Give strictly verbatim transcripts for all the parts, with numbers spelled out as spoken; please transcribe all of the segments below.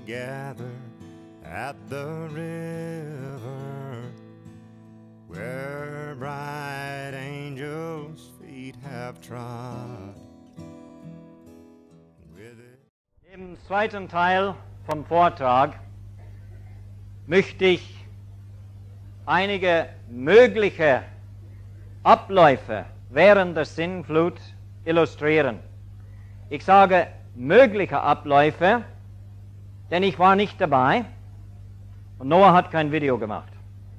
gather at the river, where bright angels' feet have trod. With it. Im zweiten Teil vom Vortrag möchte ich einige mögliche Abläufe während der Sintflut illustrieren. Ich sage mögliche Abläufe, denn ich war nicht dabei und Noah hat kein Video gemacht.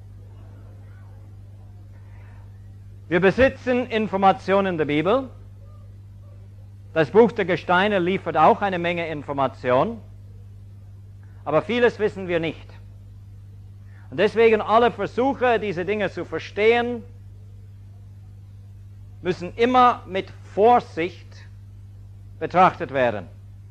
Wir besitzen Informationen der Bibel. Das Buch der Gesteine liefert auch eine Menge Information, aber vieles wissen wir nicht. Und deswegen alle Versuche, diese Dinge zu verstehen, müssen immer mit Vorsicht betrachtet werden.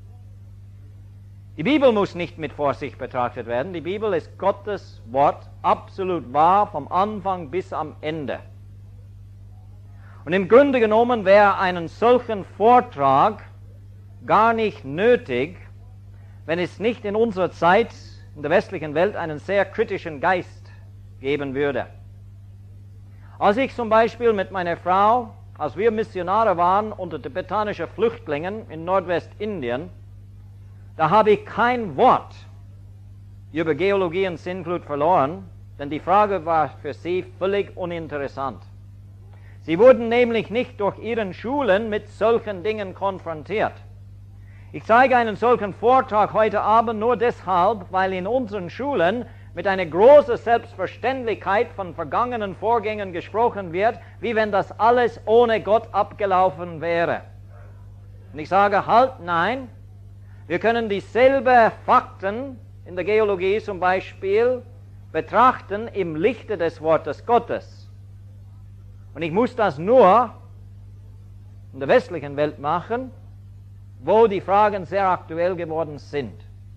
Die Bibel muss nicht mit Vorsicht betrachtet werden. Die Bibel ist Gottes Wort, absolut wahr, vom Anfang bis am Ende. Und im Grunde genommen wäre einen solchen Vortrag gar nicht nötig, wenn es nicht in unserer Zeit in der westlichen Welt einen sehr kritischen Geist geben würde. Als ich zum Beispiel mit meiner Frau, als wir Missionare waren unter tibetanischen Flüchtlingen in Nordwestindien, da habe ich kein Wort über Geologie und Sintflut verloren, denn die Frage war für sie völlig uninteressant. Sie wurden nämlich nicht durch ihren Schulen mit solchen Dingen konfrontiert. Ich zeige einen solchen Vortrag heute Abend nur deshalb, weil in unseren Schulen mit einer großen Selbstverständlichkeit von vergangenen Vorgängen gesprochen wird, wie wenn das alles ohne Gott abgelaufen wäre. Und ich sage halt, nein, wir können dieselben Fakten in der Geologie zum Beispiel betrachten im Lichte des Wortes Gottes. Und ich muss das nur in der westlichen Welt machen, wo die Fragen sehr aktuell geworden sind.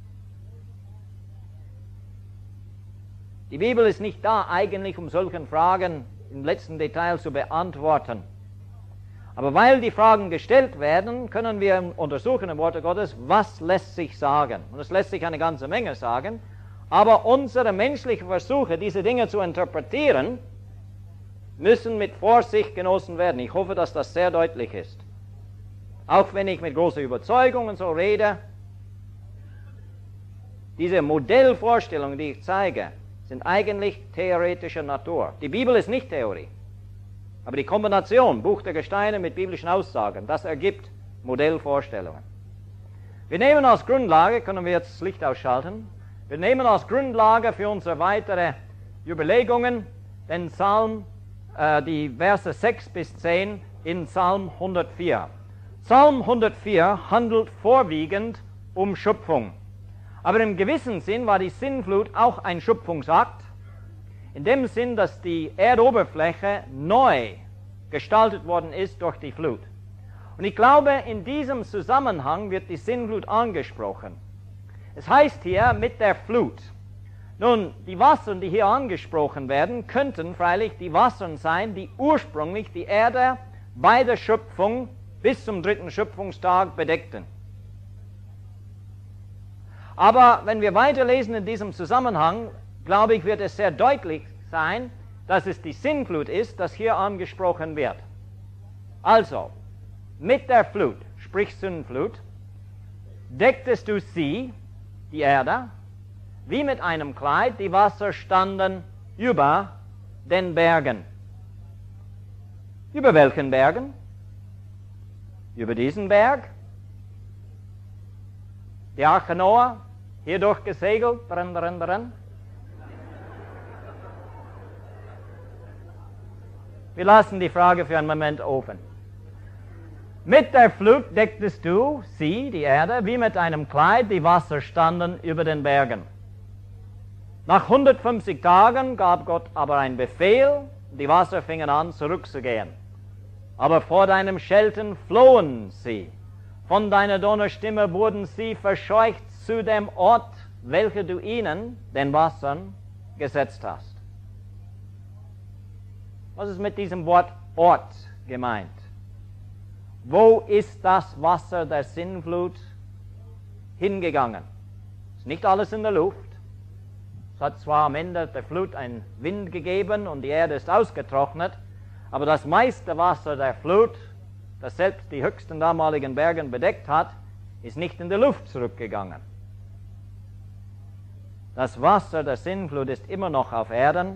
Die Bibel ist nicht da eigentlich, um solche Fragen im letzten Detail zu beantworten. Aber weil die Fragen gestellt werden, können wir untersuchen im Wort Gottes, was lässt sich sagen. Und es lässt sich eine ganze Menge sagen, aber unsere menschlichen Versuche, diese Dinge zu interpretieren, müssen mit Vorsicht genossen werden. Ich hoffe, dass das sehr deutlich ist. Auch wenn ich mit großer Überzeugung und so rede, diese Modellvorstellungen, die ich zeige, sind eigentlich theoretischer Natur. Die Bibel ist nicht Theorie. Aber die Kombination Buch der Gesteine mit biblischen Aussagen, das ergibt Modellvorstellungen. Wir nehmen als Grundlage, können wir jetzt das Licht ausschalten, wir nehmen als Grundlage für unsere weitere Überlegungen den Psalm, äh, die Verse sechs bis zehn in Psalm hundertvier. Psalm hundertvier handelt vorwiegend um Schöpfung. Aber im gewissen Sinn war die Sintflut auch ein Schöpfungsakt, in dem Sinn, dass die Erdoberfläche neu gestaltet worden ist durch die Flut. Und ich glaube, in diesem Zusammenhang wird die Sintflut angesprochen. Es heißt hier mit der Flut. Nun, die Wasser, die hier angesprochen werden, könnten freilich die Wasser sein, die ursprünglich die Erde bei der Schöpfung bis zum dritten Schöpfungstag bedeckten. Aber wenn wir weiterlesen in diesem Zusammenhang, glaube ich, wird es sehr deutlich sein, dass es die Sintflut ist, das hier angesprochen wird. Also, mit der Flut, sprich Sintflut, decktest du sie, die Erde, wie mit einem Kleid, die Wasser standen über den Bergen. Über welchen Bergen? Über diesen Berg. Die Arche Noah, hier durchgesegelt, dran, dran, dran. Wir lassen die Frage für einen Moment offen. Mit der Flut decktest du sie, die Erde, wie mit einem Kleid, die Wasser standen über den Bergen. Nach hundertfünfzig Tagen gab Gott aber einen Befehl, die Wasser fingen an zurückzugehen. Aber vor deinem Schelten flohen sie. Von deiner Donnerstimme wurden sie verscheucht zu dem Ort, welcher du ihnen, den Wassern, gesetzt hast. Was ist mit diesem Wort Ort gemeint? Wo ist das Wasser der Sintflut hingegangen? Ist nicht alles in der Luft. Es hat zwar am Ende der Flut einen Wind gegeben und die Erde ist ausgetrocknet, aber das meiste Wasser der Flut, das selbst die höchsten damaligen Berge bedeckt hat, ist nicht in die Luft zurückgegangen. Das Wasser der Sintflut ist immer noch auf Erden,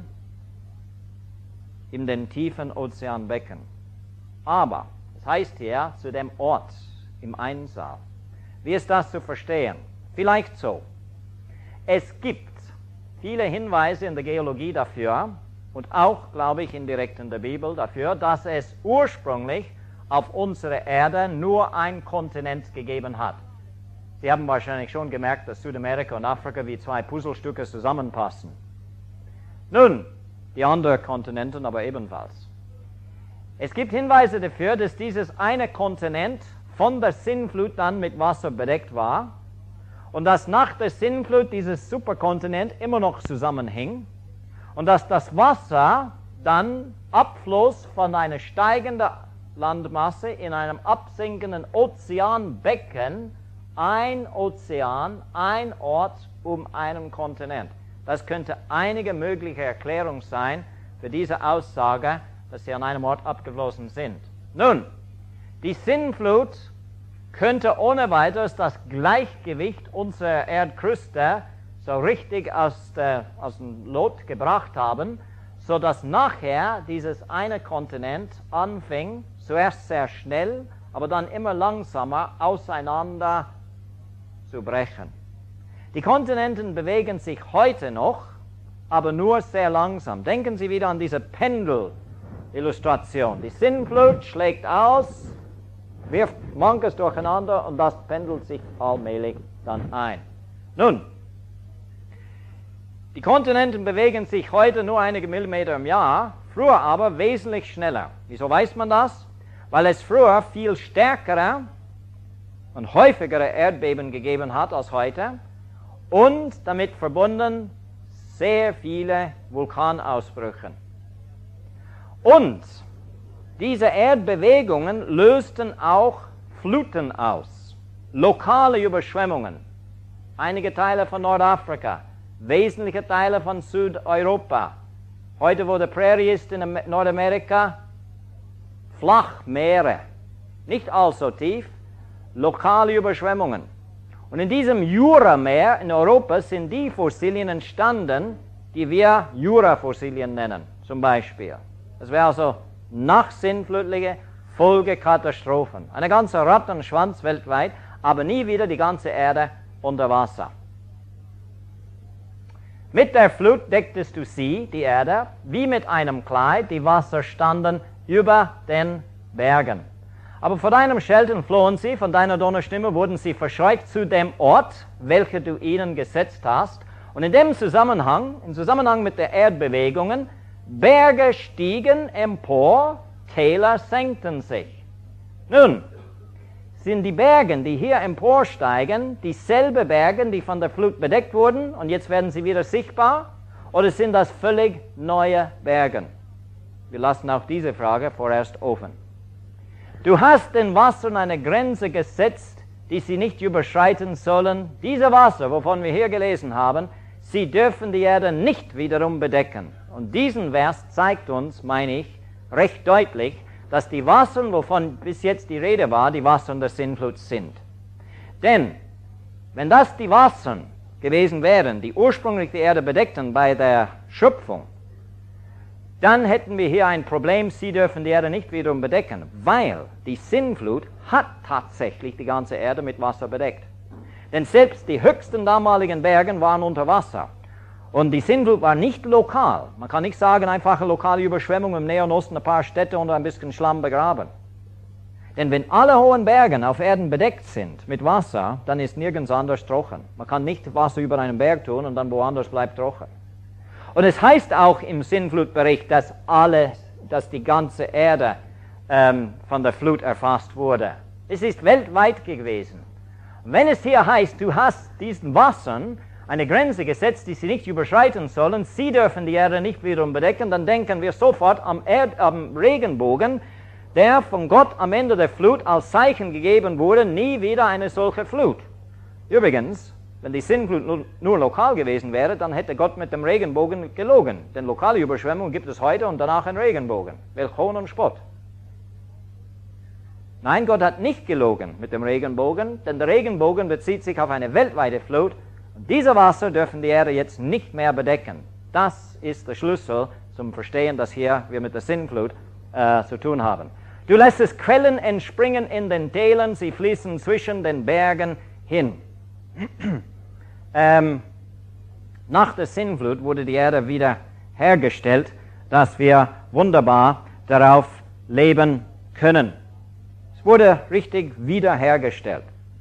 in den tiefen Ozeanbecken. Aber, das heißt hier, zu dem Ort im Einsaal. Wie ist das zu verstehen? Vielleicht so. Es gibt viele Hinweise in der Geologie dafür und auch, glaube ich, indirekt in der Bibel dafür, dass es ursprünglich auf unserer Erde nur einen Kontinent gegeben hat. Sie haben wahrscheinlich schon gemerkt, dass Südamerika und Afrika wie zwei Puzzlestücke zusammenpassen. Nun, die anderen Kontinenten aber ebenfalls. Es gibt Hinweise dafür, dass dieses eine Kontinent von der Sintflut dann mit Wasser bedeckt war und dass nach der Sintflut dieses Superkontinent immer noch zusammenhing und dass das Wasser dann abfloss von einer steigenden Landmasse in einem absinkenden Ozeanbecken, ein Ozean, ein Ort um einen Kontinent. Das könnte einige mögliche Erklärung sein für diese Aussage, dass sie an einem Ort abgeflossen sind. Nun, die Sintflut könnte ohne weiteres das Gleichgewicht unserer Erdkruste so richtig aus, der, aus dem Lot gebracht haben, sodass nachher dieses eine Kontinent anfing, zuerst sehr schnell, aber dann immer langsamer auseinander zu brechen. Die Kontinenten bewegen sich heute noch, aber nur sehr langsam. Denken Sie wieder an diese Pendel-Illustration. Die Sintflut schlägt aus, wirft manches durcheinander und das pendelt sich allmählich dann ein. Nun, die Kontinenten bewegen sich heute nur einige Millimeter im Jahr, früher aber wesentlich schneller. Wieso weiß man das? Weil es früher viel stärkere und häufigere Erdbeben gegeben hat als heute und damit verbunden sehr viele Vulkanausbrüche. Und diese Erdbewegungen lösten auch Fluten aus, lokale Überschwemmungen. Einige Teile von Nordafrika, wesentliche Teile von Südeuropa. Heute, wo der Prärie ist in Nordamerika, Flachmeere, nicht allzu tief, lokale Überschwemmungen. Und in diesem Jurameer in Europa sind die Fossilien entstanden, die wir Jurafossilien nennen, zum Beispiel. Das wäre also nachsintflutliche Folgekatastrophen. Eine ganze Rattenschwanz weltweit, aber nie wieder die ganze Erde unter Wasser. Mit der Flut decktest du sie, die Erde, wie mit einem Kleid, die Wasser standen über den Bergen. Aber vor deinem Schelten flohen sie, von deiner Donnerstimme wurden sie verscheucht zu dem Ort, welcher du ihnen gesetzt hast. Und in dem Zusammenhang, im Zusammenhang mit den Erdbewegungen, Berge stiegen empor, Täler senkten sich. Nun, sind die Berge, die hier emporsteigen, dieselbe Berge, die von der Flut bedeckt wurden und jetzt werden sie wieder sichtbar? Oder sind das völlig neue Berge? Wir lassen auch diese Frage vorerst offen. Du hast den Wassern eine Grenze gesetzt, die sie nicht überschreiten sollen. Diese Wasser, wovon wir hier gelesen haben, sie dürfen die Erde nicht wiederum bedecken. Und diesen Vers zeigt uns, meine ich, recht deutlich, dass die Wasser, wovon bis jetzt die Rede war, die Wasser der Sintflut sind. Denn, wenn das die Wasser gewesen wären, die ursprünglich die Erde bedeckten bei der Schöpfung, dann hätten wir hier ein Problem, sie dürfen die Erde nicht wiederum bedecken, weil die Sintflut hat tatsächlich die ganze Erde mit Wasser bedeckt. Denn selbst die höchsten damaligen Berge waren unter Wasser. Und die Sintflut war nicht lokal. Man kann nicht sagen, einfache lokale Überschwemmung im Näheren Osten, ein paar Städte unter ein bisschen Schlamm begraben. Denn wenn alle hohen Berge auf Erden bedeckt sind mit Wasser, dann ist nirgends anders trocken. Man kann nicht Wasser über einen Berg tun und dann woanders bleibt trocken. Und es heißt auch im Sintflutbericht, dass alle, dass die ganze Erde ähm, von der Flut erfasst wurde. Es ist weltweit gewesen. Und wenn es hier heißt, du hast diesen Wassern eine Grenze gesetzt, die sie nicht überschreiten sollen, sie dürfen die Erde nicht wiederum bedecken, dann denken wir sofort am, Erd, am Regenbogen, der von Gott am Ende der Flut als Zeichen gegeben wurde, nie wieder eine solche Flut. Übrigens, wenn die Sintflut nur, nur lokal gewesen wäre, dann hätte Gott mit dem Regenbogen gelogen. Denn lokale Überschwemmungen gibt es heute und danach einen Regenbogen. Welch Hohn und Spott. Nein, Gott hat nicht gelogen mit dem Regenbogen, denn der Regenbogen bezieht sich auf eine weltweite Flut. Und diese Wasser dürfen die Erde jetzt nicht mehr bedecken. Das ist der Schlüssel zum Verstehen, dass hier wir mit der Sintflut äh, zu tun haben. Du lässt es Quellen entspringen in den Tälern, sie fließen zwischen den Bergen hin. ähm, nach der Sintflut wurde die Erde wieder hergestellt, dass wir wunderbar darauf leben können. Es wurde richtig wiederhergestellt.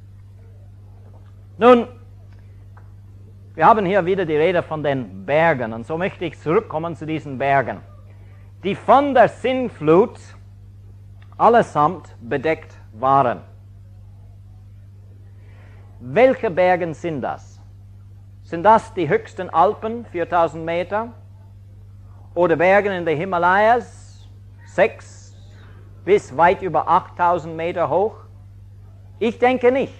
Nun, wir haben hier wieder die Rede von den Bergen und so möchte ich zurückkommen zu diesen Bergen, die von der Sintflut allesamt bedeckt waren. Welche Berge sind das? Sind das die höchsten Alpen, viertausend Meter? Oder Berge in den Himalayas, sechs bis weit über achttausend Meter hoch? Ich denke nicht.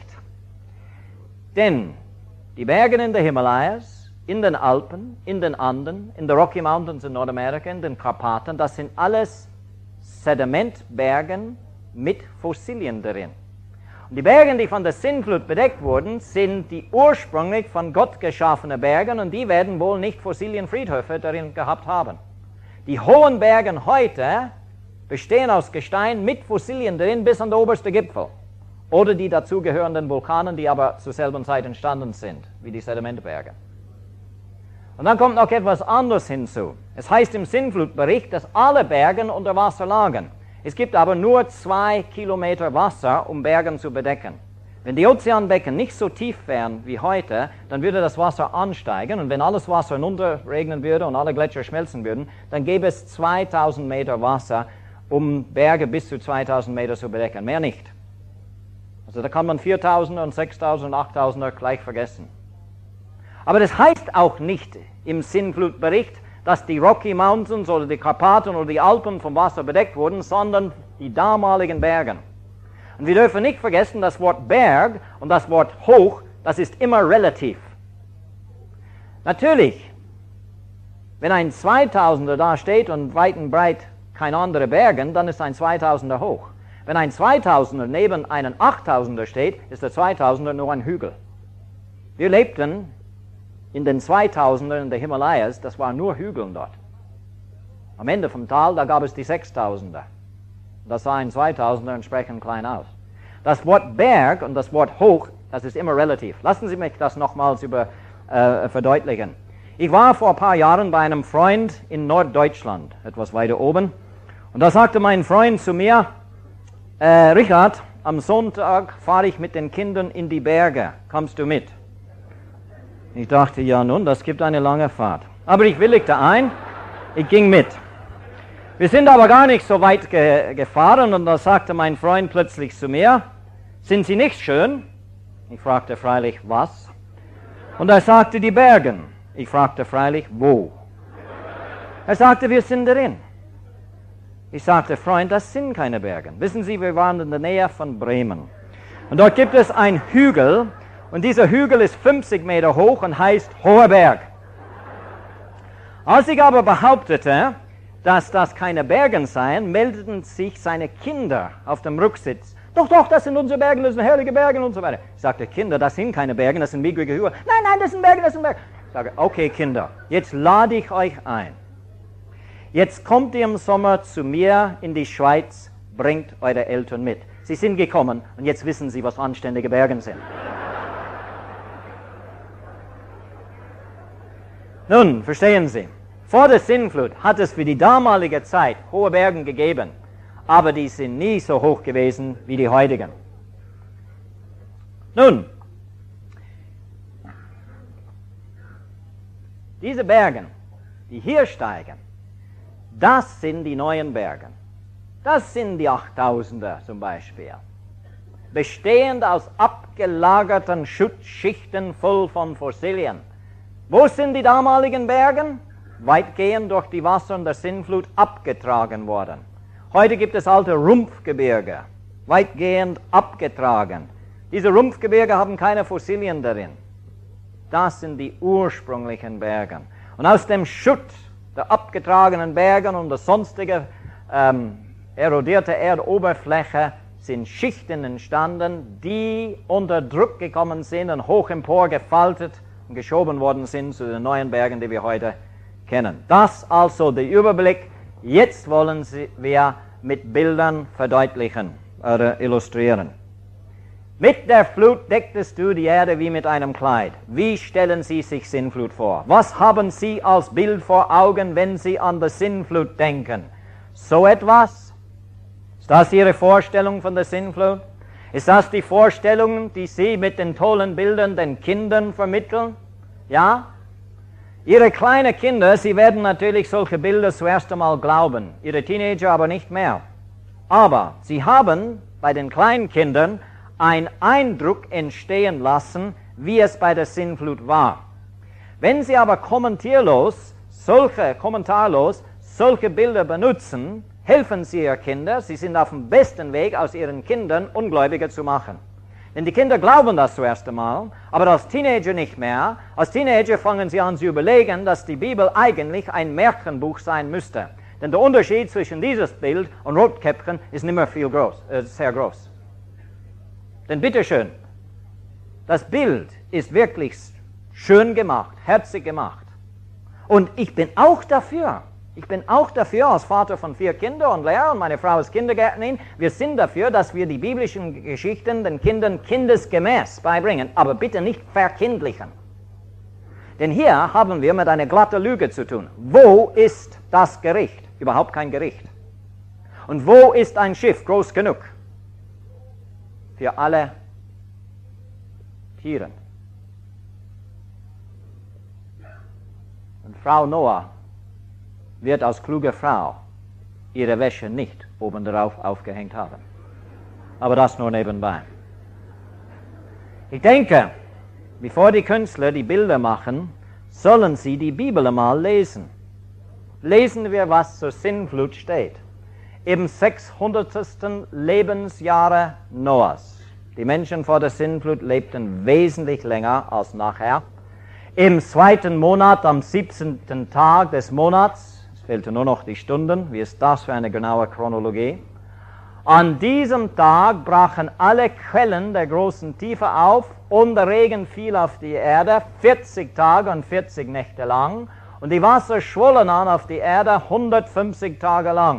Denn die Berge in den Himalayas, in den Alpen, in den Anden, in den Rocky Mountains in Nordamerika, in den Karpaten, das sind alles Sedimentbergen mit Fossilien darin. Und die Berge, die von der Sintflut bedeckt wurden, sind die ursprünglich von Gott geschaffenen Berge und die werden wohl nicht Fossilienfriedhöfe darin gehabt haben. Die hohen Berge heute bestehen aus Gestein mit Fossilien drin bis an den obersten Gipfel. Oder die dazugehörenden Vulkanen, die aber zur selben Zeit entstanden sind, wie die Sedimentberge. Und dann kommt noch etwas anderes hinzu. Es heißt im Sintflutbericht, dass alle Berge unter Wasser lagen. Es gibt aber nur zwei Kilometer Wasser, um Berge zu bedecken. Wenn die Ozeanbecken nicht so tief wären wie heute, dann würde das Wasser ansteigen und wenn alles Wasser hinunterregnen würde und alle Gletscher schmelzen würden, dann gäbe es zweitausend Meter Wasser, um Berge bis zu zweitausend Meter zu bedecken. Mehr nicht. Also da kann man viertausender und sechstausender und achttausender gleich vergessen. Aber das heißt auch nicht im Sintflutbericht, dass die Rocky Mountains oder die Karpaten oder die Alpen vom Wasser bedeckt wurden, sondern die damaligen Berge. Und wir dürfen nicht vergessen, das Wort Berg und das Wort hoch, das ist immer relativ. Natürlich, wenn ein zweitausender da steht und weit und breit keine andere Berge, dann ist ein zweitausender hoch. Wenn ein zweitausender neben einem achttausender steht, ist der zweitausender nur ein Hügel. Wir lebten in den zweitausendern in den Himalayas, das waren nur Hügel dort. Am Ende vom Tal, da gab es die sechstausender. Das sah ein zweitausender entsprechend klein aus. Das Wort Berg und das Wort hoch, das ist immer relativ. Lassen Sie mich das nochmals über, äh, verdeutlichen. Ich war vor ein paar Jahren bei einem Freund in Norddeutschland, etwas weiter oben, und da sagte mein Freund zu mir, äh, Richard, am Sonntag fahre ich mit den Kindern in die Berge, kommst du mit? Ich dachte, ja nun, das gibt eine lange Fahrt. Aber ich willigte ein, ich ging mit. Wir sind aber gar nicht so weit ge- gefahren und da sagte mein Freund plötzlich zu mir, sind Sie nicht schön? Ich fragte freilich, was? Und er sagte, die Berge. Ich fragte freilich, wo? Er sagte, wir sind drin. Ich sagte, Freund, das sind keine Berge. Wissen Sie, wir waren in der Nähe von Bremen. Und dort gibt es einen Hügel, und dieser Hügel ist fünfzig Meter hoch und heißt Hoher Berg. Als ich aber behauptete, dass das keine Berge seien, meldeten sich seine Kinder auf dem Rücksitz. Doch, doch, das sind unsere Berge, das sind herrliche Berge und so weiter. Ich sagte, Kinder, das sind keine Berge, das sind mickrige Hügel. Nein, nein, das sind Berge, das sind Berge. Ich sage, okay, Kinder, jetzt lade ich euch ein. Jetzt kommt ihr im Sommer zu mir in die Schweiz, bringt eure Eltern mit. Sie sind gekommen und jetzt wissen sie, was anständige Berge sind. Nun, verstehen Sie, vor der Sintflut hat es für die damalige Zeit hohe Berge gegeben, aber die sind nie so hoch gewesen wie die heutigen. Nun, diese Berge, die hier steigen, das sind die neuen Berge. Das sind die achttausender zum Beispiel, bestehend aus abgelagerten Schutzschichten voll von Fossilien. Wo sind die damaligen Berge? Weitgehend durch die Wasser der Sintflut abgetragen worden. Heute gibt es alte Rumpfgebirge, weitgehend abgetragen. Diese Rumpfgebirge haben keine Fossilien darin. Das sind die ursprünglichen Berge. Und aus dem Schutt der abgetragenen Berge und der sonstigen ähm, erodierte Erdoberfläche sind Schichten entstanden, die unter Druck gekommen sind und hoch emporgefaltet und geschoben worden sind zu den neuen Bergen, die wir heute kennen. Das also der Überblick. Jetzt wollen wir mit Bildern verdeutlichen oder illustrieren. Mit der Flut decktest du die Erde wie mit einem Kleid. Wie stellen Sie sich Sintflut vor? Was haben Sie als Bild vor Augen, wenn Sie an die Sintflut denken? So etwas? Ist das Ihre Vorstellung von der Sintflut? Ist das die Vorstellung, die Sie mit den tollen Bildern den Kindern vermitteln? Ja? Ihre kleinen Kinder, sie werden natürlich solche Bilder zuerst einmal glauben. Ihre Teenager aber nicht mehr. Aber sie haben bei den kleinen Kindern einen Eindruck entstehen lassen, wie es bei der Sintflut war. Wenn Sie aber kommentierlos, solche, kommentarlos, solche Bilder benutzen, helfen Sie Ihren Kindern, Sie sind auf dem besten Weg, aus Ihren Kindern Ungläubige zu machen. Denn die Kinder glauben das zuerst einmal, aber als Teenager nicht mehr. Als Teenager fangen sie an zu überlegen, dass die Bibel eigentlich ein Märchenbuch sein müsste. Denn der Unterschied zwischen dieses Bild und Rotkäppchen ist nicht mehr viel groß, äh, sehr groß. Denn bitteschön, das Bild ist wirklich schön gemacht, herzig gemacht. Und ich bin auch dafür. Ich bin auch dafür, als Vater von vier Kindern und Lehrer, und meine Frau ist Kindergärtnerin, wir sind dafür, dass wir die biblischen Geschichten den Kindern kindesgemäß beibringen, aber bitte nicht verkindlichen. Denn hier haben wir mit einer glatten Lüge zu tun. Wo ist das Gericht? Überhaupt kein Gericht. Und wo ist ein Schiff groß genug für alle Tiere? Und Frau Noah wird als kluge Frau ihre Wäsche nicht oben drauf aufgehängt haben. Aber das nur nebenbei. Ich denke, bevor die Künstler die Bilder machen, sollen sie die Bibel einmal lesen. Lesen wir, was zur Sintflut steht. Im sechshundertsten Lebensjahre Noahs. Die Menschen vor der Sintflut lebten wesentlich länger als nachher. Im zweiten Monat, am siebzehnten Tag des Monats, fehlte nur noch die Stunden. Wie ist das für eine genaue Chronologie? An diesem Tag brachen alle Quellen der großen Tiefe auf und der Regen fiel auf die Erde vierzig Tage und vierzig Nächte lang und die Wasser schwollen an auf die Erde hundertfünfzig Tage lang.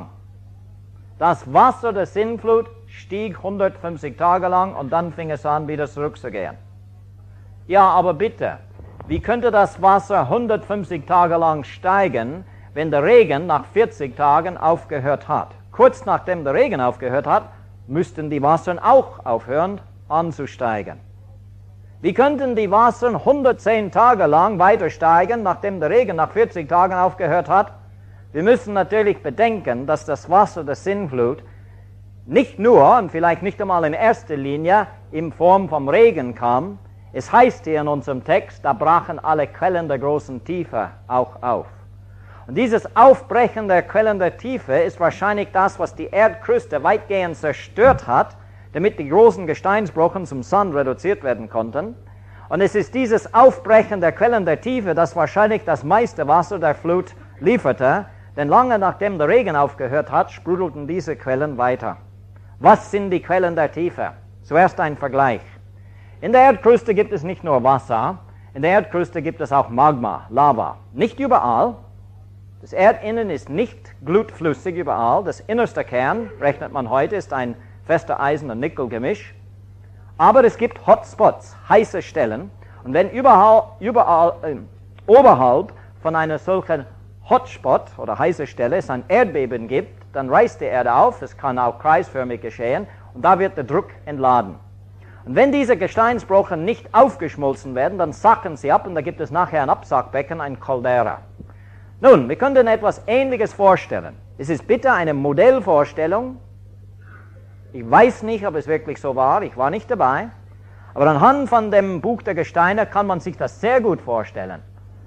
Das Wasser der Sintflut stieg hundertfünfzig Tage lang und dann fing es an, wieder zurückzugehen. Ja, aber bitte, wie könnte das Wasser hundertfünfzig Tage lang steigen, wenn der Regen nach vierzig Tagen aufgehört hat? Kurz nachdem der Regen aufgehört hat, müssten die Wassern auch aufhören anzusteigen. Wie könnten die Wassern hundertzehn Tage lang weiter steigen, nachdem der Regen nach vierzig Tagen aufgehört hat? Wir müssen natürlich bedenken, dass das Wasser der Sintflut nicht nur und vielleicht nicht einmal in erster Linie in Form vom Regen kam. Es heißt hier in unserem Text, da brachen alle Quellen der großen Tiefe auch auf. Und dieses Aufbrechen der Quellen der Tiefe ist wahrscheinlich das, was die Erdkruste weitgehend zerstört hat, damit die großen Gesteinsbrocken zum Sand reduziert werden konnten. Und es ist dieses Aufbrechen der Quellen der Tiefe, das wahrscheinlich das meiste Wasser der Flut lieferte, denn lange nachdem der Regen aufgehört hat, sprudelten diese Quellen weiter. Was sind die Quellen der Tiefe? Zuerst ein Vergleich. In der Erdkruste gibt es nicht nur Wasser, in der Erdkruste gibt es auch Magma, Lava. Nicht überall. Das Erdinnen ist nicht glutflüssig überall. Das innerste Kern, rechnet man heute, ist ein fester Eisen- und Nickelgemisch. Aber es gibt Hotspots, heiße Stellen. Und wenn überall, überall äh, oberhalb von einer solchen Hotspot oder heiße Stelle es ein Erdbeben gibt, dann reißt die Erde auf. Das kann auch kreisförmig geschehen. Und da wird der Druck entladen. Und wenn diese Gesteinsbrocken nicht aufgeschmolzen werden, dann sacken sie ab und da gibt es nachher ein Absackbecken, ein Caldera. Nun, wir können etwas Ähnliches vorstellen. Es ist bitte eine Modellvorstellung. Ich weiß nicht, ob es wirklich so war, ich war nicht dabei. Aber anhand von dem Buch der Gesteine kann man sich das sehr gut vorstellen.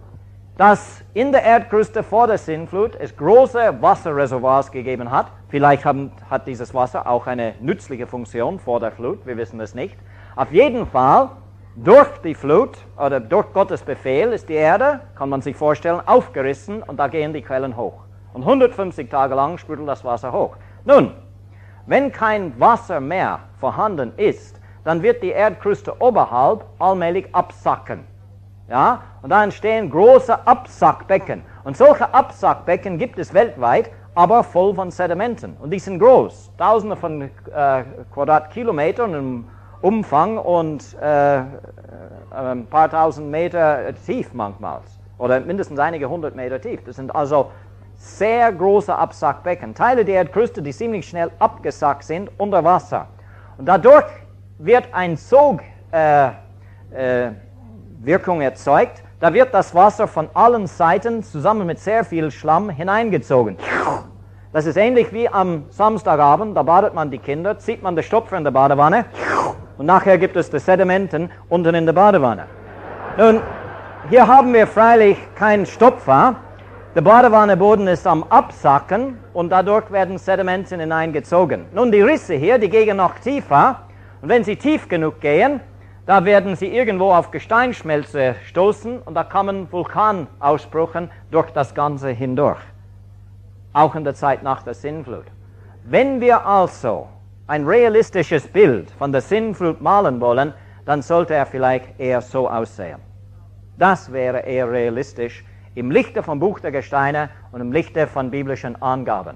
Dass in der Erdkruste vor der Sintflut es große Wasserreservoirs gegeben hat. Vielleicht haben, hat dieses Wasser auch eine nützliche Funktion vor der Flut, wir wissen es nicht. Auf jeden Fall durch die Flut oder durch Gottes Befehl ist die Erde, kann man sich vorstellen, aufgerissen und da gehen die Quellen hoch. Und hundertfünfzig Tage lang sprudelt das Wasser hoch. Nun, wenn kein Wasser mehr vorhanden ist, dann wird die Erdkruste oberhalb allmählich absacken. Ja? Und da entstehen große Absackbecken. Und solche Absackbecken gibt es weltweit, aber voll von Sedimenten. Und die sind groß, tausende von äh, Quadratkilometern im Umfang und äh, ein paar tausend Meter tief manchmal. Oder mindestens einige hundert Meter tief. Das sind also sehr große Absackbecken. Teile der Erdkruste, die ziemlich schnell abgesackt sind, unter Wasser. Und dadurch wird ein Sog äh, äh, Wirkung erzeugt, da wird das Wasser von allen Seiten zusammen mit sehr viel Schlamm hineingezogen. Das ist ähnlich wie am Samstagabend, da badet man die Kinder, zieht man den Stopfer in der Badewanne und nachher gibt es die Sedimenten unten in der Badewanne. Nun, hier haben wir freilich keinen Stopfer, der Badewanneboden ist am Absacken und dadurch werden Sedimenten hineingezogen. Nun, die Risse hier, die gehen noch tiefer und wenn sie tief genug gehen, da werden sie irgendwo auf Gesteinsschmelze stoßen und da kommen Vulkanausbrüche durch das Ganze hindurch. Auch in der Zeit nach der Sintflut. Wenn wir also ein realistisches Bild von der Sintflut malen wollen, dann sollte er vielleicht eher so aussehen. Das wäre eher realistisch im Lichte vom Buch der Gesteine und im Lichte von biblischen Angaben.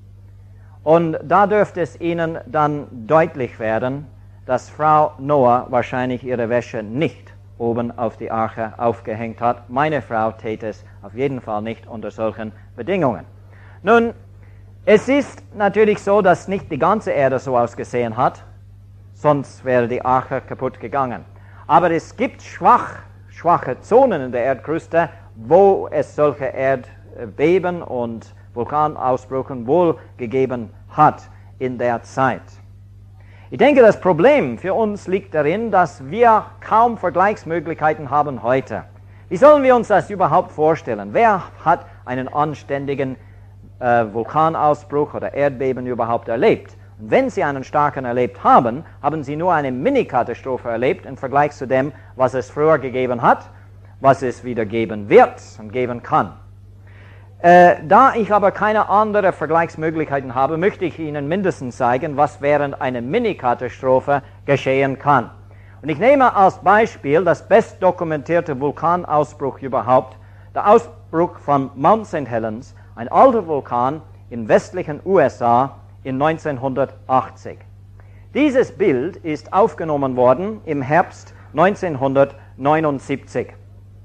Und da dürfte es Ihnen dann deutlich werden, dass Frau Noah wahrscheinlich ihre Wäsche nicht oben auf die Arche aufgehängt hat. Meine Frau täte es auf jeden Fall nicht unter solchen Bedingungen. Nun, es ist natürlich so, dass nicht die ganze Erde so ausgesehen hat, sonst wäre die Arche kaputt gegangen. Aber es gibt schwach, schwache Zonen in der Erdkruste, wo es solche Erdbeben und Vulkanausbrüche wohl gegeben hat in der Zeit. Ich denke, das Problem für uns liegt darin, dass wir kaum Vergleichsmöglichkeiten haben heute. Wie sollen wir uns das überhaupt vorstellen? Wer hat einen anständigen äh, Vulkanausbruch oder Erdbeben überhaupt erlebt? Und wenn Sie einen starken erlebt haben, haben Sie nur eine Mini-Katastrophe erlebt im Vergleich zu dem, was es früher gegeben hat, was es wieder geben wird und geben kann. Äh, da ich aber keine anderen Vergleichsmöglichkeiten habe, möchte ich Ihnen mindestens zeigen, was während einer Mini-Katastrophe geschehen kann. Und ich nehme als Beispiel das bestdokumentierte Vulkanausbruch überhaupt, der Ausbruch von Mount Saint Helens, ein alter Vulkan im westlichen U S A in neunzehnhundertachtzig. Dieses Bild ist aufgenommen worden im Herbst neunzehnhundertneunundsiebzig.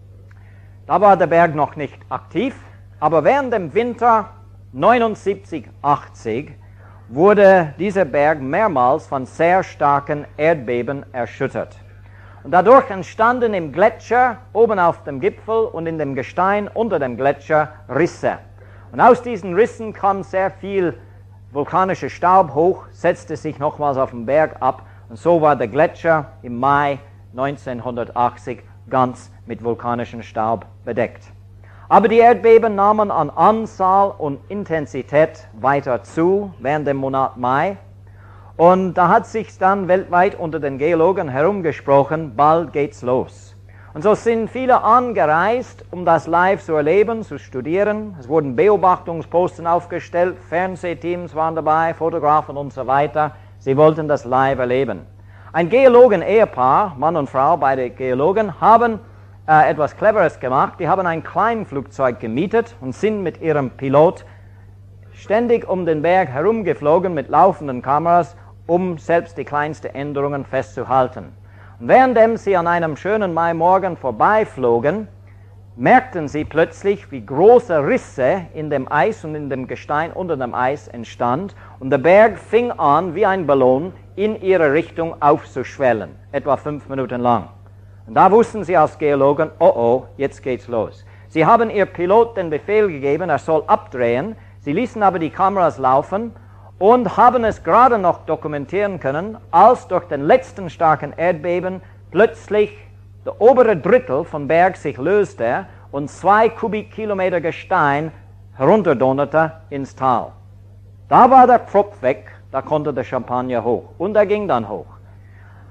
Da war der Berg noch nicht aktiv. Aber während dem Winter neunundsiebzig achtzig wurde dieser Berg mehrmals von sehr starken Erdbeben erschüttert. Und dadurch entstanden im Gletscher oben auf dem Gipfel und in dem Gestein unter dem Gletscher Risse. Und aus diesen Rissen kam sehr viel vulkanischer Staub hoch, setzte sich nochmals auf den Berg ab und so war der Gletscher im Mai neunzehnhundertachtzig ganz mit vulkanischem Staub bedeckt. Aber die Erdbeben nahmen an Anzahl und Intensität weiter zu während dem Monat Mai. Und da hat sich dann weltweit unter den Geologen herumgesprochen, bald geht's los. Und so sind viele angereist, um das live zu erleben, zu studieren. Es wurden Beobachtungsposten aufgestellt, Fernsehteams waren dabei, Fotografen und so weiter. Sie wollten das live erleben. Ein Geologen-Ehepaar, Mann und Frau, beide Geologen, haben äh, etwas Cleveres gemacht. Die haben ein Kleinflugzeug gemietet und sind mit ihrem Pilot ständig um den Berg herumgeflogen mit laufenden Kameras, um selbst die kleinsten Änderungen festzuhalten. Und währenddem sie an einem schönen Maimorgen vorbeiflogen, merkten sie plötzlich, wie große Risse in dem Eis und in dem Gestein unter dem Eis entstand und der Berg fing an, wie ein Ballon in ihre Richtung aufzuschwellen, etwa fünf Minuten lang. Und da wussten sie als Geologen, oh oh, jetzt geht's los. Sie haben ihr Pilot den Befehl gegeben, er soll abdrehen, sie ließen aber die Kameras laufen und haben es gerade noch dokumentieren können, als durch den letzten starken Erdbeben plötzlich der obere Drittel vom Berg sich löste und zwei Kubikkilometer Gestein herunterdonnerte ins Tal. Da war der Pfropf weg, da konnte der Champagner hoch und er ging dann hoch.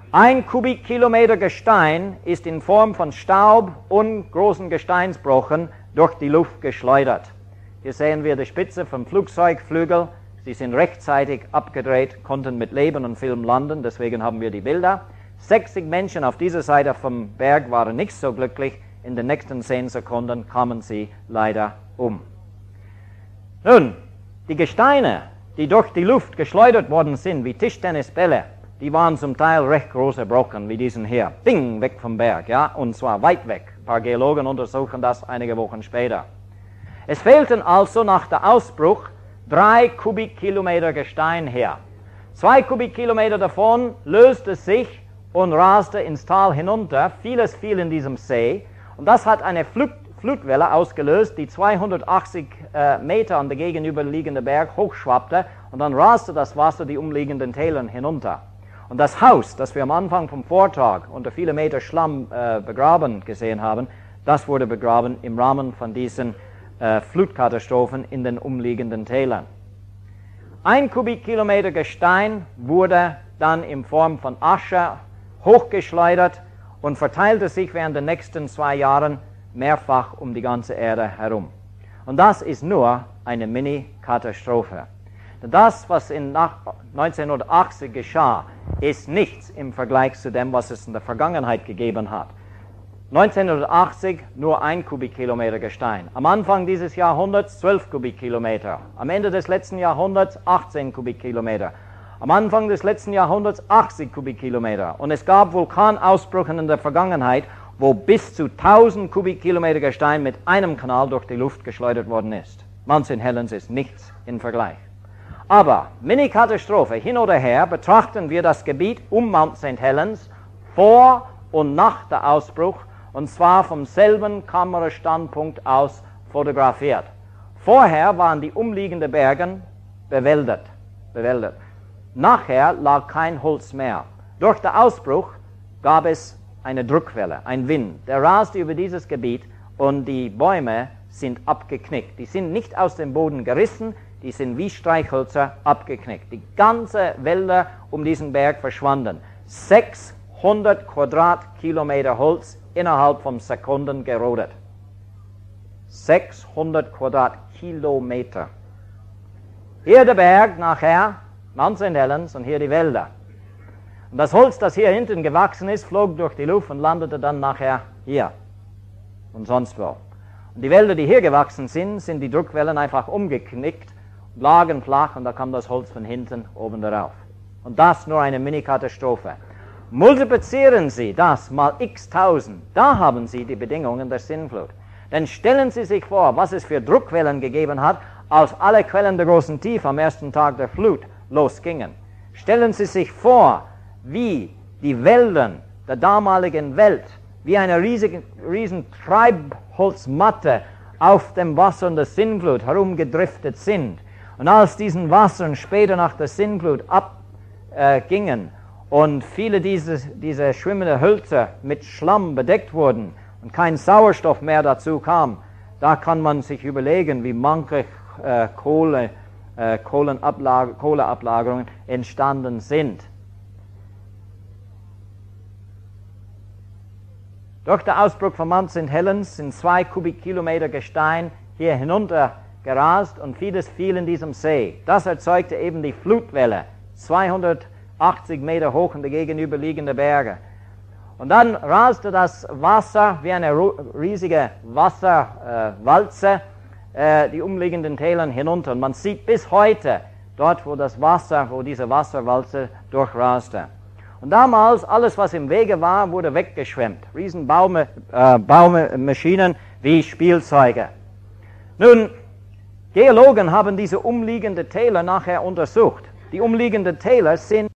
Ein Kubikkilometer Gestein ist in Form von Staub und großen Gesteinsbrochen durch die Luft geschleudert. Hier sehen wir die Spitze vom Flugzeugflügel. Sie sind rechtzeitig abgedreht, konnten mit Leben und Film landen, deswegen haben wir die Bilder. sechzig Menschen auf dieser Seite vom Berg waren nicht so glücklich. In den nächsten zehn Sekunden kamen sie leider um. Nun, die Gesteine, die durch die Luft geschleudert worden sind, wie Tischtennisbälle, die waren zum Teil recht große Brocken, wie diesen hier. Bing, weg vom Berg, ja, und zwar weit weg. Ein paar Geologen untersuchen das einige Wochen später. Es fehlten also nach der Ausbruch drei Kubikkilometer Gestein her. Zwei Kubikkilometer davon löste sich und raste ins Tal hinunter. Vieles fiel in diesem See. Und das hat eine Flut, Flutwelle ausgelöst, die zweihundertachtzig äh, Meter an der gegenüberliegende Berg hochschwappte. Und dann raste das Wasser die umliegenden Täler hinunter. Und das Haus, das wir am Anfang vom Vortrag unter viele Meter Schlamm äh, begraben gesehen haben, das wurde begraben im Rahmen von diesen äh, Flutkatastrophen in den umliegenden Tälern. Ein Kubikkilometer Gestein wurde dann in Form von Asche hochgeschleudert und verteilte sich während der nächsten zwei Jahren mehrfach um die ganze Erde herum. Und das ist nur eine Mini-Katastrophe. Das, was in neunzehnhundertachtzig geschah, ist nichts im Vergleich zu dem, was es in der Vergangenheit gegeben hat. neunzehnhundertachtzig nur ein Kubikkilometer Gestein. Am Anfang dieses Jahrhunderts zwölf Kubikkilometer. Am Ende des letzten Jahrhunderts achtzehn Kubikkilometer. Am Anfang des letzten Jahrhunderts achtzig Kubikkilometer. Und es gab Vulkanausbrüche in der Vergangenheit, wo bis zu tausend Kubikkilometer Gestein mit einem Kanal durch die Luft geschleudert worden ist. Mount Saint Helens ist nichts im Vergleich. Aber, Mini-Katastrophe, hin oder her, betrachten wir das Gebiet um Mount Saint Helens vor und nach der Ausbruch, und zwar vom selben Kamerastandpunkt aus fotografiert. Vorher waren die umliegenden Berge bewäldet. bewäldet. Nachher lag kein Holz mehr. Durch den Ausbruch gab es eine Druckwelle, ein Wind, der raste über dieses Gebiet und die Bäume sind abgeknickt. Die sind nicht aus dem Boden gerissen, die sind wie Streichhölzer abgeknickt. Die ganze Wälder um diesen Berg verschwanden. sechshundert Quadratkilometer Holz innerhalb von Sekunden gerodet. sechshundert Quadratkilometer. Hier der Berg nachher, Mount Saint Helens, und hier die Wälder. Und das Holz, das hier hinten gewachsen ist, flog durch die Luft und landete dann nachher hier und sonst wo. Und die Wälder, die hier gewachsen sind, sind die Druckwellen einfach umgeknickt, lagen flach und da kam das Holz von hinten oben darauf. Und das nur eine Mini-Katastrophe. Multiplizieren Sie das mal x tausend, da haben Sie die Bedingungen der Sintflut. Denn stellen Sie sich vor, was es für Druckwellen gegeben hat, als alle Quellen der großen Tiefe am ersten Tag der Flut losgingen. Stellen Sie sich vor, wie die Wälder der damaligen Welt, wie eine riesige, riesen Treibholzmatte auf dem Wasser der Sintflut herumgedriftet sind. Und als diesen Wassern später nach der Sintflut abgingen äh, und viele dieser diese schwimmenden Hölzer mit Schlamm bedeckt wurden und kein Sauerstoff mehr dazu kam, da kann man sich überlegen, wie manche äh, Kohle, äh, Kohlenablag- Kohleablagerungen entstanden sind. Durch den Ausbruch von Mount Saint Helens sind zwei Kubikkilometer Gestein hier hinunter gerast und vieles fiel in diesem See. Das erzeugte eben die Flutwelle, zweihundertachtzig Meter hoch in der gegenüberliegenden Berge. Und dann raste das Wasser wie eine riesige Wasserwalze äh, die umliegenden Tälern hinunter. Und man sieht bis heute dort, wo das Wasser, wo diese Wasserwalze durchraste. Und damals, alles was im Wege war, wurde weggeschwemmt. Riesen Baume, äh, Baumaschinen wie Spielzeuge. Nun, Geologen haben diese umliegenden Täler nachher untersucht. Die umliegenden Täler sind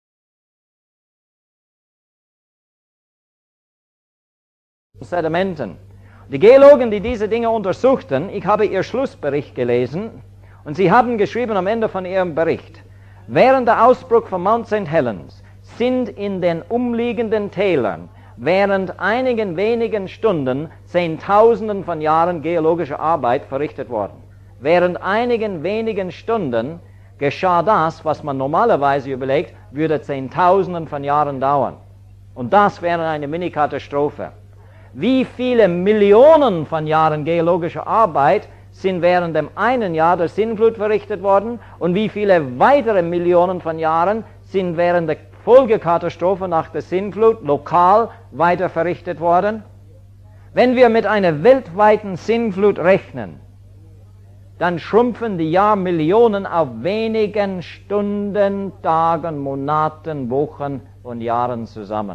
Sedimenten. Die Geologen, die diese Dinge untersuchten, ich habe ihr Schlussbericht gelesen und sie haben geschrieben am Ende von ihrem Bericht, während der Ausbruch von Mount Saint Helens sind in den umliegenden Tälern während einigen wenigen Stunden Zehntausenden von Jahren geologische Arbeit verrichtet worden. Während einigen wenigen Stunden geschah das, was man normalerweise überlegt, würde Zehntausenden von Jahren dauern. Und das wäre eine Mini-Katastrophe. Wie viele Millionen von Jahren geologischer Arbeit sind während dem einen Jahr der Sintflut verrichtet worden und wie viele weitere Millionen von Jahren sind während der Folgekatastrophe nach der Sintflut lokal weiter verrichtet worden? Wenn wir mit einer weltweiten Sintflut rechnen, dann schrumpfen die Jahrmillionen auf wenigen Stunden, Tagen, Monaten, Wochen und Jahren zusammen.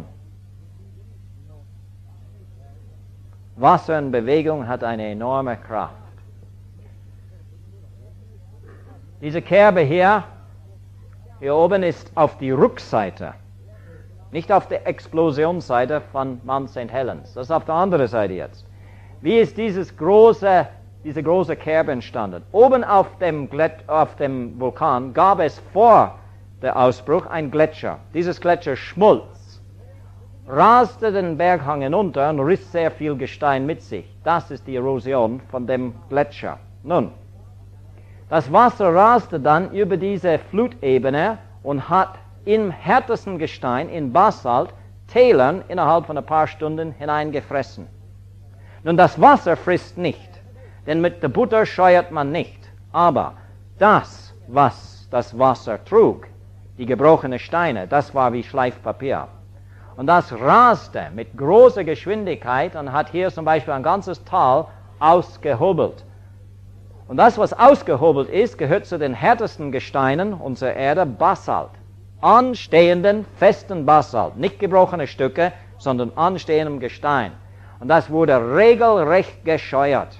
Wasser in Bewegung hat eine enorme Kraft. Diese Kerbe hier, hier oben ist auf die Rückseite, nicht auf der Explosionsseite von Mount Saint Helens. Das ist auf der anderen Seite jetzt. Wie ist dieses große, diese große Kerbe entstanden? Oben auf dem, Glett, auf dem Vulkan gab es vor dem Ausbruch einen Gletscher. Dieses Gletscher schmolz, raste den Berghang hinunter und riss sehr viel Gestein mit sich. Das ist die Erosion von dem Gletscher. Nun, das Wasser raste dann über diese Flutebene und hat im härtesten Gestein, in Basalt, Tälern innerhalb von ein paar Stunden hineingefressen. Nun, das Wasser frisst nicht, denn mit der Butter scheuert man nicht. Aber das, was das Wasser trug, die gebrochenen Steine, das war wie Schleifpapier. Und das raste mit großer Geschwindigkeit und hat hier zum Beispiel ein ganzes Tal ausgehobelt. Und das, was ausgehobelt ist, gehört zu den härtesten Gesteinen unserer Erde, Basalt. Anstehenden, festen Basalt. Nicht gebrochene Stücke, sondern anstehendem Gestein. Und das wurde regelrecht gescheuert.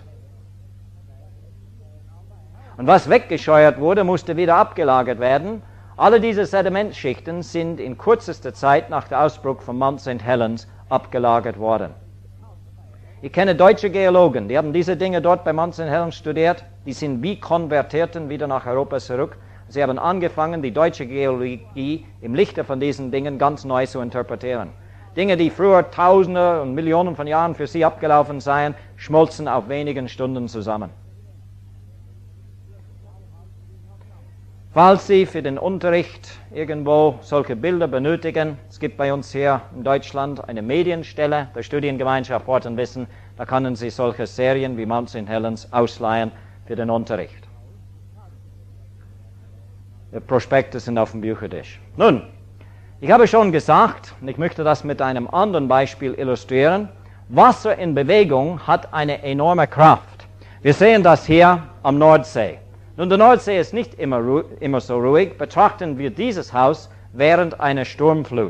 Und was weggescheuert wurde, musste wieder abgelagert werden. Alle diese Sedimentschichten sind in kürzester Zeit nach dem Ausbruch von Mount Saint Helens abgelagert worden. Ich kenne deutsche Geologen, die haben diese Dinge dort bei Mount Saint Helens studiert. Die sind wie Konvertierten wieder nach Europa zurück. Sie haben angefangen, die deutsche Geologie im Lichte von diesen Dingen ganz neu zu interpretieren. Dinge, die früher Tausende und Millionen von Jahren für sie abgelaufen seien, schmolzen auf wenigen Stunden zusammen. Falls Sie für den Unterricht irgendwo solche Bilder benötigen, es gibt bei uns hier in Deutschland eine Medienstelle der Studiengemeinschaft Wort und Wissen, da können Sie solche Serien wie Mount Saint Helens ausleihen für den Unterricht. Die Prospekte sind auf dem Büchertisch. Nun, ich habe schon gesagt, und ich möchte das mit einem anderen Beispiel illustrieren, Wasser in Bewegung hat eine enorme Kraft. Wir sehen das hier am Nordsee. Nun, der Nordsee ist nicht immer, ru- immer so ruhig. Betrachten wir dieses Haus während einer Sturmflut.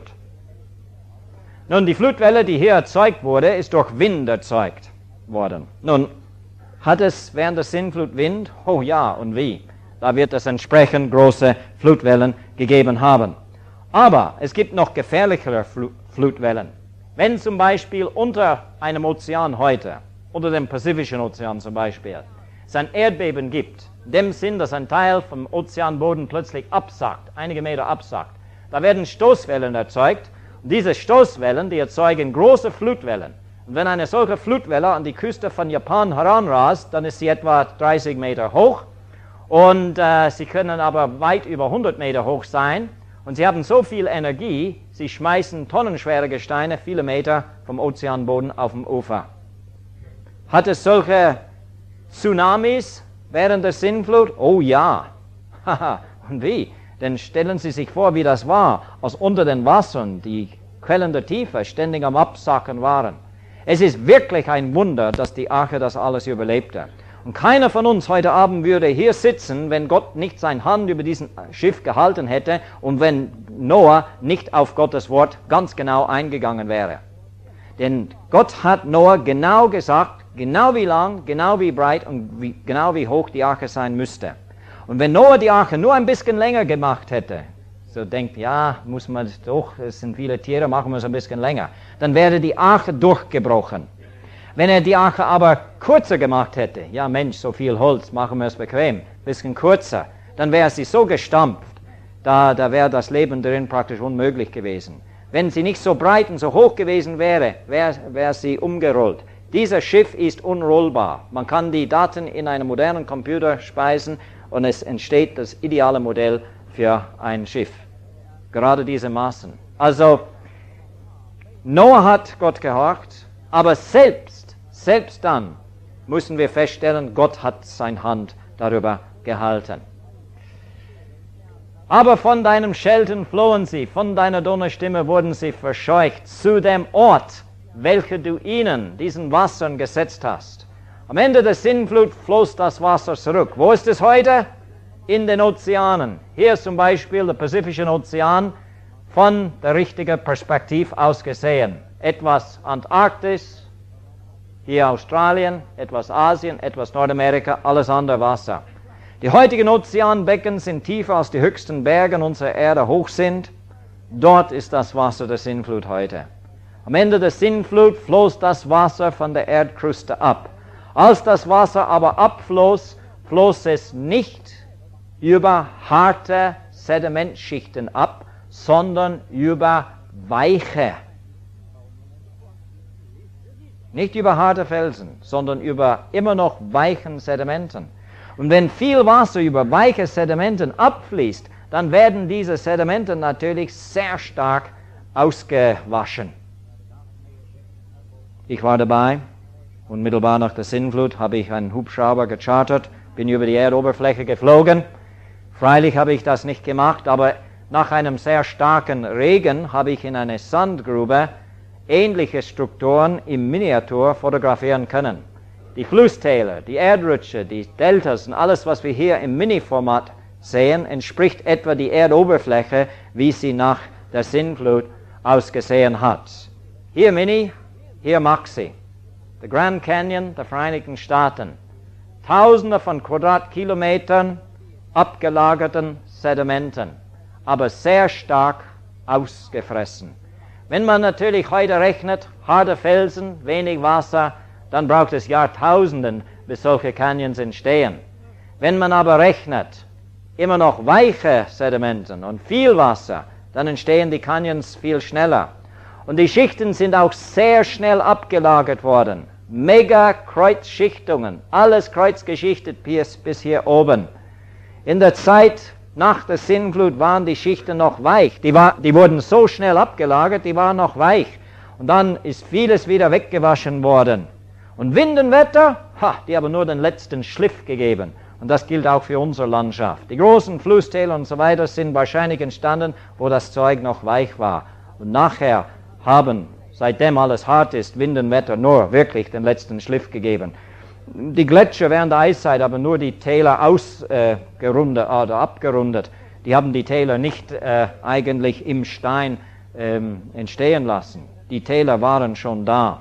Nun, die Flutwelle, die hier erzeugt wurde, ist durch Wind erzeugt worden. Nun, hat es während der Sintflut Wind? Oh ja, und wie? Da wird es entsprechend große Flutwellen gegeben haben. Aber es gibt noch gefährlichere Fl- Flutwellen. Wenn zum Beispiel unter einem Ozean heute, unter dem Pazifischen Ozean zum Beispiel, es ein Erdbeben gibt, in dem Sinn, dass ein Teil vom Ozeanboden plötzlich absackt, einige Meter absackt. Da werden Stoßwellen erzeugt. Und diese Stoßwellen, die erzeugen große Flutwellen. Und wenn eine solche Flutwelle an die Küste von Japan heranrast, dann ist sie etwa dreißig Meter hoch. Und äh, sie können aber weit über hundert Meter hoch sein. Und sie haben so viel Energie, sie schmeißen tonnenschwere Gesteine viele Meter vom Ozeanboden auf dem Ufer. Hat es solche Tsunamis während der Sintflut? Oh ja. Haha, und wie? Denn stellen Sie sich vor, wie das war, als unter den Wassern die Quellen der Tiefe ständig am Absacken waren. Es ist wirklich ein Wunder, dass die Arche das alles überlebte. Und keiner von uns heute Abend würde hier sitzen, wenn Gott nicht seine Hand über diesen Schiff gehalten hätte und wenn Noah nicht auf Gottes Wort ganz genau eingegangen wäre. Denn Gott hat Noah genau gesagt, genau wie lang, genau wie breit und wie, genau wie hoch die Arche sein müsste. Und wenn Noah die Arche nur ein bisschen länger gemacht hätte, so denkt, ja, muss man doch, es sind viele Tiere, machen wir es ein bisschen länger, dann wäre die Arche durchgebrochen. Wenn er die Arche aber kürzer gemacht hätte, ja Mensch, so viel Holz, machen wir es bequem, ein bisschen kürzer, dann wäre sie so gestampft, da, da wäre das Leben drin praktisch unmöglich gewesen. Wenn sie nicht so breit und so hoch gewesen wäre, wäre wär sie umgerollt. Dieses Schiff ist unrollbar. Man kann die Daten in einen modernen Computer speisen und es entsteht das ideale Modell für ein Schiff. Gerade diese Maßen. Also, Noah hat Gott gehorcht, aber selbst, selbst dann müssen wir feststellen, Gott hat seine Hand darüber gehalten. Aber von deinem Schelten flohen sie, von deiner Donnerstimme wurden sie verscheucht zu dem Ort, welcher du ihnen, diesen Wassern, gesetzt hast. Am Ende der Sintflut floss das Wasser zurück. Wo ist es heute? In den Ozeanen. Hier zum Beispiel der Pazifische Ozean, von der richtigen Perspektive aus gesehen. Etwas Antarktis, hier Australien, etwas Asien, etwas Nordamerika, alles andere Wasser. Die heutigen Ozeanbecken sind tiefer als die höchsten Berge unserer Erde hoch sind. Dort ist das Wasser der Sintflut heute. Am Ende der Sintflut floss das Wasser von der Erdkruste ab. Als das Wasser aber abfloss, floss es nicht über harte Sedimentschichten ab, sondern über weiche. Nicht über harte Felsen, sondern über immer noch weichen Sedimenten. Und wenn viel Wasser über weiche Sedimenten abfließt, dann werden diese Sedimenten natürlich sehr stark ausgewaschen. Ich war dabei, unmittelbar nach der Sintflut habe ich einen Hubschrauber gechartert, bin über die Erdoberfläche geflogen. Freilich habe ich das nicht gemacht, aber nach einem sehr starken Regen habe ich in einer Sandgrube ähnliche Strukturen im Miniatur fotografieren können. Die Flusstäler, die Erdrutsche, die Deltas und alles, was wir hier im Mini-Format sehen, entspricht etwa die Erdoberfläche, wie sie nach der Sintflut ausgesehen hat. Hier Mini, hier Maxi. Der Grand Canyon der Vereinigten Staaten. Tausende von Quadratkilometern abgelagerten Sedimenten, aber sehr stark ausgefressen. Wenn man natürlich heute rechnet, harte Felsen, wenig Wasser, dann braucht es Jahrtausenden, bis solche Canyons entstehen. Wenn man aber rechnet, immer noch weiche Sedimenten und viel Wasser, dann entstehen die Canyons viel schneller. Und die Schichten sind auch sehr schnell abgelagert worden. Mega-Kreuzschichtungen, alles kreuzgeschichtet bis, bis hier oben. In der Zeit nach der Sintflut waren die Schichten noch weich. Die, war, die wurden so schnell abgelagert, die waren noch weich. Und dann ist vieles wieder weggewaschen worden. Und Wind und Wetter, ha, die haben nur den letzten Schliff gegeben. Und das gilt auch für unsere Landschaft. Die großen Flusstäler und so weiter sind wahrscheinlich entstanden, wo das Zeug noch weich war. Und nachher haben, seitdem alles hart ist, Wind und Wetter nur wirklich den letzten Schliff gegeben. Die Gletscher während der Eiszeit haben nur die Täler ausgerundet äh, oder abgerundet. Die haben die Täler nicht äh, eigentlich im Stein ähm, entstehen lassen. Die Täler waren schon da.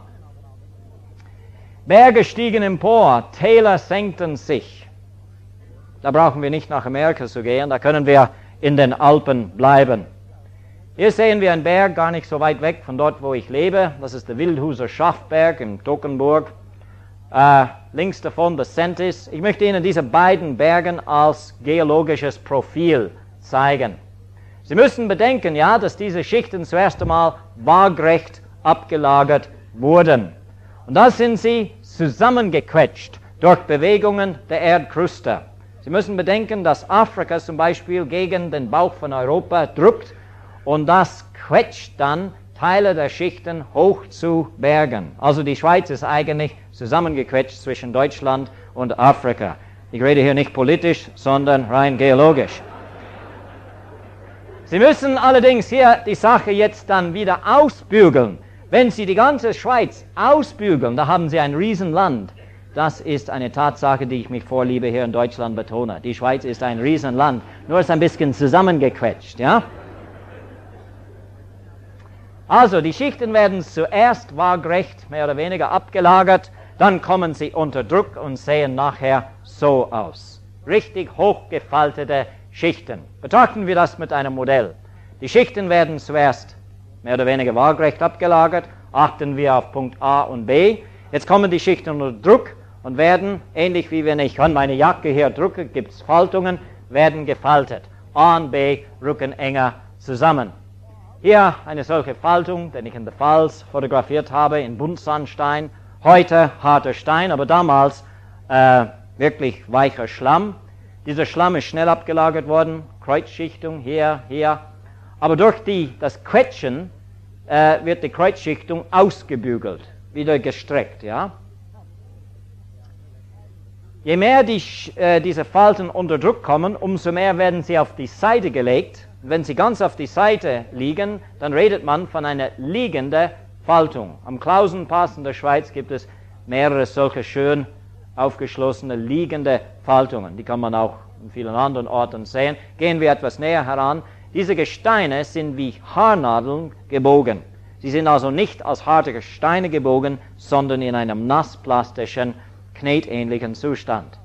Berge stiegen empor, Täler senkten sich. Da brauchen wir nicht nach Amerika zu gehen, da können wir in den Alpen bleiben. Hier sehen wir einen Berg gar nicht so weit weg von dort, wo ich lebe. Das ist der Wildhuser Schaftberg in Toggenburg. Äh, links davon der Sentis. Ich möchte Ihnen diese beiden Berge als geologisches Profil zeigen. Sie müssen bedenken, ja, dass diese Schichten zuerst einmal waagrecht abgelagert wurden. Und da sind sie zusammengequetscht durch Bewegungen der Erdkruste. Sie müssen bedenken, dass Afrika zum Beispiel gegen den Bauch von Europa drückt und das quetscht dann Teile der Schichten hoch zu Bergen. Also die Schweiz ist eigentlich zusammengequetscht zwischen Deutschland und Afrika. Ich rede hier nicht politisch, sondern rein geologisch. Sie müssen allerdings hier die Sache jetzt dann wieder ausbügeln. Wenn Sie die ganze Schweiz ausbügeln, da haben Sie ein Riesenland. Das ist eine Tatsache, die ich mich vorliebe hier in Deutschland betone. Die Schweiz ist ein Riesenland, nur ist ein bisschen zusammengequetscht, ja? Also, die Schichten werden zuerst waagrecht, mehr oder weniger abgelagert, dann kommen sie unter Druck und sehen nachher so aus. Richtig hochgefaltete Schichten. Betrachten wir das mit einem Modell. Die Schichten werden zuerst mehr oder weniger waagrecht abgelagert, achten wir auf Punkt A und B. Jetzt kommen die Schichten unter Druck und werden, ähnlich wie wenn ich an meine Jacke hier drücke, gibt es Faltungen, werden gefaltet. A und B rücken enger zusammen. Hier eine solche Faltung, den ich in der Pfalz fotografiert habe, in Buntsandstein. Heute harter Stein, aber damals äh, wirklich weicher Schlamm. Dieser Schlamm ist schnell abgelagert worden, Kreuzschichtung hier, hier. Aber durch die, das Quetschen äh, wird die Kreuzschichtung ausgebügelt, wieder gestreckt. Ja? Je mehr die, äh, diese Falten unter Druck kommen, umso mehr werden sie auf die Seite gelegt. Wenn sie ganz auf die Seite liegen, dann redet man von einer liegenden Faltung. Am Klausenpass in der Schweiz gibt es mehrere solche schön aufgeschlossene liegende Faltungen. Die kann man auch in vielen anderen Orten sehen. Gehen wir etwas näher heran. Diese Gesteine sind wie Haarnadeln gebogen. Sie sind also nicht als harte Gesteine gebogen, sondern in einem nassplastischen, knetähnlichen Zustand.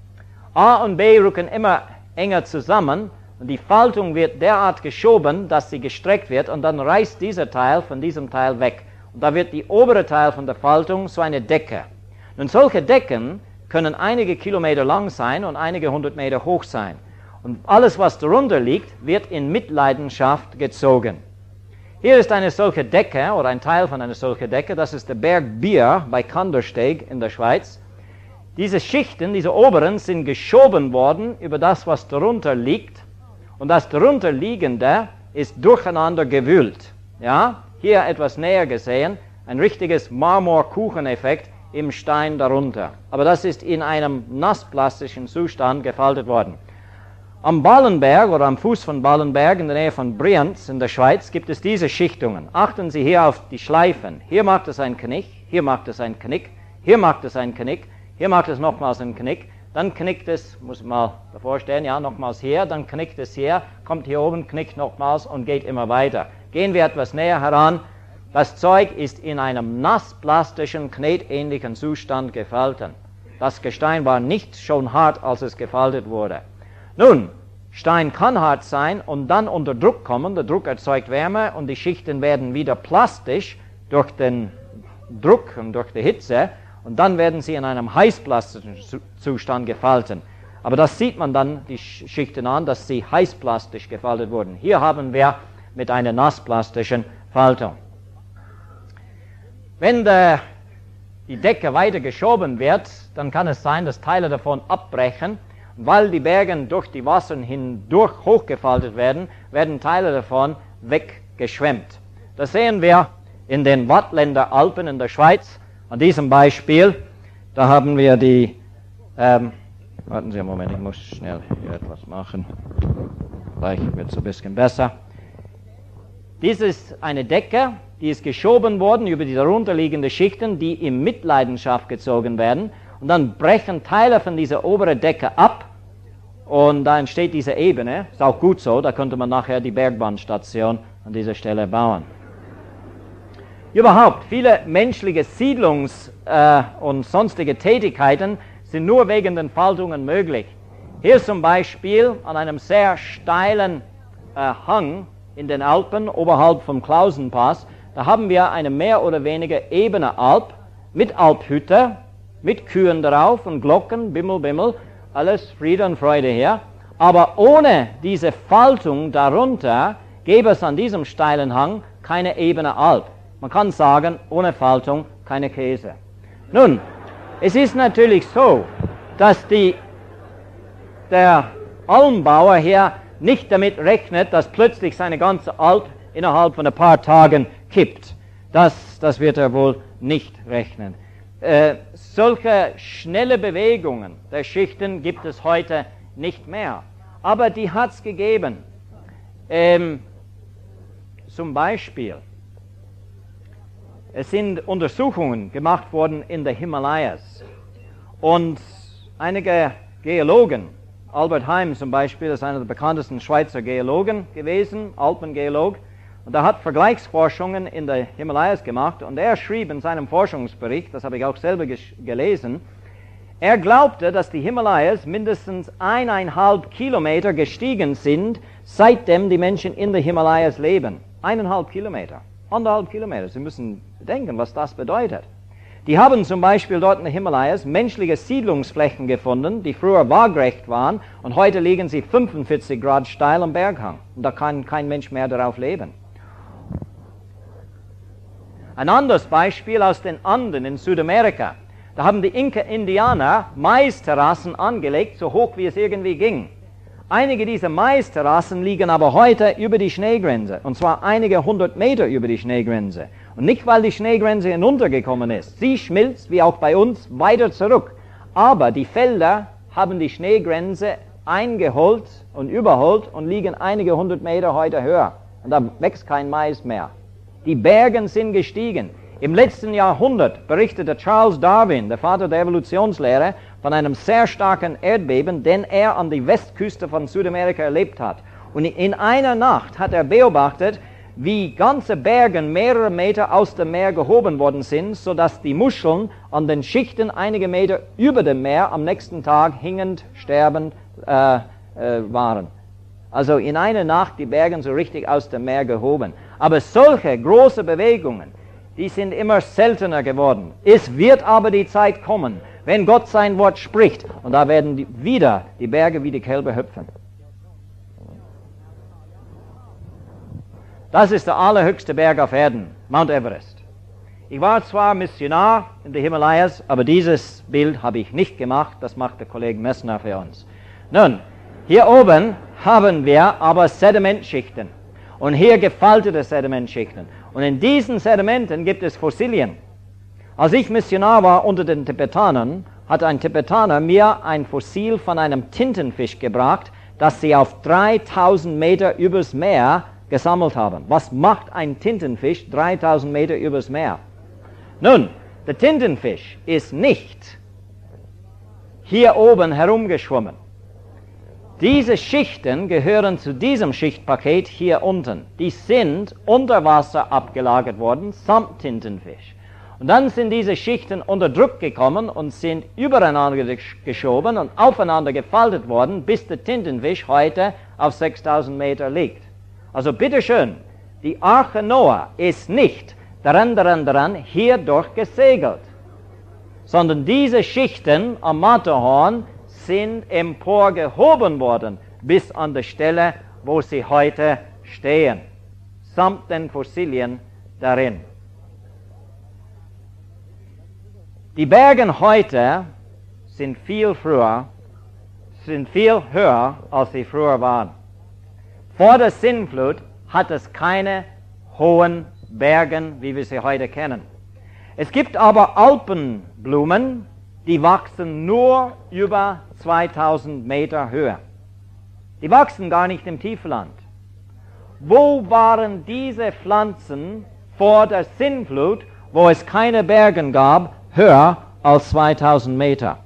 A und B rücken immer enger zusammen und die Faltung wird derart geschoben, dass sie gestreckt wird und dann reißt dieser Teil von diesem Teil weg. Und da wird die obere Teil von der Faltung so eine Decke. Nun, solche Decken können einige Kilometer lang sein und einige hundert Meter hoch sein. Und alles, was darunter liegt, wird in Mitleidenschaft gezogen. Hier ist eine solche Decke oder ein Teil von einer solchen Decke. Das ist der Berg Bier bei Kandersteg in der Schweiz. Diese Schichten, diese oberen, sind geschoben worden über das, was darunter liegt. Und das darunter liegende ist durcheinander gewühlt. Ja? Hier etwas näher gesehen, ein richtiges Marmorkucheneffekt im Stein darunter. Aber das ist in einem nassplastischen Zustand gefaltet worden. Am Ballenberg oder am Fuß von Ballenberg in der Nähe von Brienz in der Schweiz gibt es diese Schichtungen. Achten Sie hier auf die Schleifen. Hier macht es ein Knick, hier macht es ein Knick, hier macht es ein Knick, hier macht es nochmals ein Knick, dann knickt es, muss man mal davor stehen, ja, nochmals hier, dann knickt es hier, kommt hier oben, knickt nochmals und geht immer weiter. Gehen wir etwas näher heran. Das Zeug ist in einem nassplastischen, knetähnlichen Zustand gefalten. Das Gestein war nicht schon hart, als es gefaltet wurde. Nun, Stein kann hart sein und dann unter Druck kommen. Der Druck erzeugt Wärme und die Schichten werden wieder plastisch durch den Druck und durch die Hitze und dann werden sie in einem heißplastischen Zustand gefalten. Aber das sieht man dann, die Schichten an, dass sie heißplastisch gefaltet wurden. Hier haben wir mit einer nassplastischen Faltung. Wenn der, die Decke weiter geschoben wird, dann kann es sein, dass Teile davon abbrechen. Weil die Berge durch die Wasser hindurch hochgefaltet werden, werden Teile davon weggeschwemmt. Das sehen wir in den Wattländer Alpen in der Schweiz. An diesem Beispiel, da haben wir die, ähm, warten Sie einen Moment, ich muss schnell hier etwas machen. Vielleicht wird es ein bisschen besser. Dies ist eine Decke, die ist geschoben worden über die darunterliegenden Schichten, die in Mitleidenschaft gezogen werden. Und dann brechen Teile von dieser oberen Decke ab und da entsteht diese Ebene. Ist auch gut so, da könnte man nachher die Bergbahnstation an dieser Stelle bauen. Überhaupt, viele menschliche Siedlungs- äh, und sonstige Tätigkeiten sind nur wegen den Faltungen möglich. Hier zum Beispiel an einem sehr steilen äh, Hang in den Alpen, oberhalb vom Klausenpass, da haben wir eine mehr oder weniger ebene Alp mit Alphütte, mit Kühen drauf und Glocken, Bimmel, Bimmel, alles Friede und Freude hier. Aber ohne diese Faltung darunter gäbe es an diesem steilen Hang keine ebene Alp. Man kann sagen, ohne Faltung keine Käse. Nun, es ist natürlich so, dass die, der Almbauer hier nicht damit rechnet, dass plötzlich seine ganze Alp innerhalb von ein paar Tagen kippt. Das, das wird er wohl nicht rechnen. Äh, solche schnelle Bewegungen der Schichten gibt es heute nicht mehr. Aber die hat es gegeben. Ähm, zum Beispiel, es sind Untersuchungen gemacht worden in der Himalayas. Und einige Geologen, Albert Heim zum Beispiel, ist einer der bekanntesten Schweizer Geologen gewesen, Alpengeolog, und er hat Vergleichsforschungen in der Himalayas gemacht und er schrieb in seinem Forschungsbericht, das habe ich auch selber gelesen, er glaubte, dass die Himalayas mindestens eineinhalb Kilometer gestiegen sind, seitdem die Menschen in der Himalayas leben. Eineinhalb Kilometer, anderthalb Kilometer. Sie müssen bedenken, was das bedeutet. Die haben zum Beispiel dort in den Himalayas menschliche Siedlungsflächen gefunden, die früher waagerecht waren und heute liegen sie fünfundvierzig Grad steil am Berghang. Und da kann kein Mensch mehr darauf leben. Ein anderes Beispiel aus den Anden in Südamerika. Da haben die Inka-Indianer Maisterrassen angelegt, so hoch wie es irgendwie ging. Einige dieser Maisterrassen liegen aber heute über die Schneegrenze, und zwar einige hundert Meter über die Schneegrenze. Und nicht, weil die Schneegrenze hinuntergekommen ist. Sie schmilzt, wie auch bei uns, weiter zurück. Aber die Felder haben die Schneegrenze eingeholt und überholt und liegen einige hundert Meter heute höher. Und da wächst kein Mais mehr. Die Berge sind gestiegen. Im letzten Jahrhundert berichtete Charles Darwin, der Vater der Evolutionslehre, von einem sehr starken Erdbeben, den er an die Westküste von Südamerika erlebt hat. Und in einer Nacht hat er beobachtet, wie ganze Berge mehrere Meter aus dem Meer gehoben worden sind, sodass die Muscheln an den Schichten einige Meter über dem Meer am nächsten Tag hingend, sterbend äh, äh, waren. Also in einer Nacht die Berge so richtig aus dem Meer gehoben. Aber solche große Bewegungen, die sind immer seltener geworden. Es wird aber die Zeit kommen, wenn Gott sein Wort spricht, und da werden die, wieder die Berge wie die Kälber hüpfen. Das ist der allerhöchste Berg auf Erden, Mount Everest. Ich war zwar Missionar in den Himalayas, aber dieses Bild habe ich nicht gemacht, das macht der Kollege Messner für uns. Nun, hier oben haben wir aber Sedimentschichten und hier gefaltete Sedimentschichten. Und in diesen Sedimenten gibt es Fossilien. Als ich Missionar war unter den Tibetanern, hat ein Tibetaner mir ein Fossil von einem Tintenfisch gebracht, das sie auf dreitausend Meter übers Meer gesammelt haben. Was macht ein Tintenfisch dreitausend Meter übers Meer? Nun, der Tintenfisch ist nicht hier oben herumgeschwommen. Diese Schichten gehören zu diesem Schichtpaket hier unten. Die sind unter Wasser abgelagert worden, samt Tintenfisch. Und dann sind diese Schichten unter Druck gekommen und sind übereinander geschoben und aufeinander gefaltet worden, bis der Tintenfisch heute auf sechstausend Meter liegt. Also bitteschön, die Arche Noah ist nicht daran, daran, daran, hier durchgesegelt, sondern diese Schichten am Matterhorn sind emporgehoben worden, bis an die Stelle, wo sie heute stehen, samt den Fossilien darin. Die Berge heute sind viel früher, sind viel höher, als sie früher waren. Vor der Sintflut hat es keine hohen Berge, wie wir sie heute kennen. Es gibt aber Alpenblumen, die wachsen nur über zweitausend Meter Höhe. Die wachsen gar nicht im Tiefland. Wo waren diese Pflanzen vor der Sintflut, wo es keine Berge gab, höher als zweitausend Meter?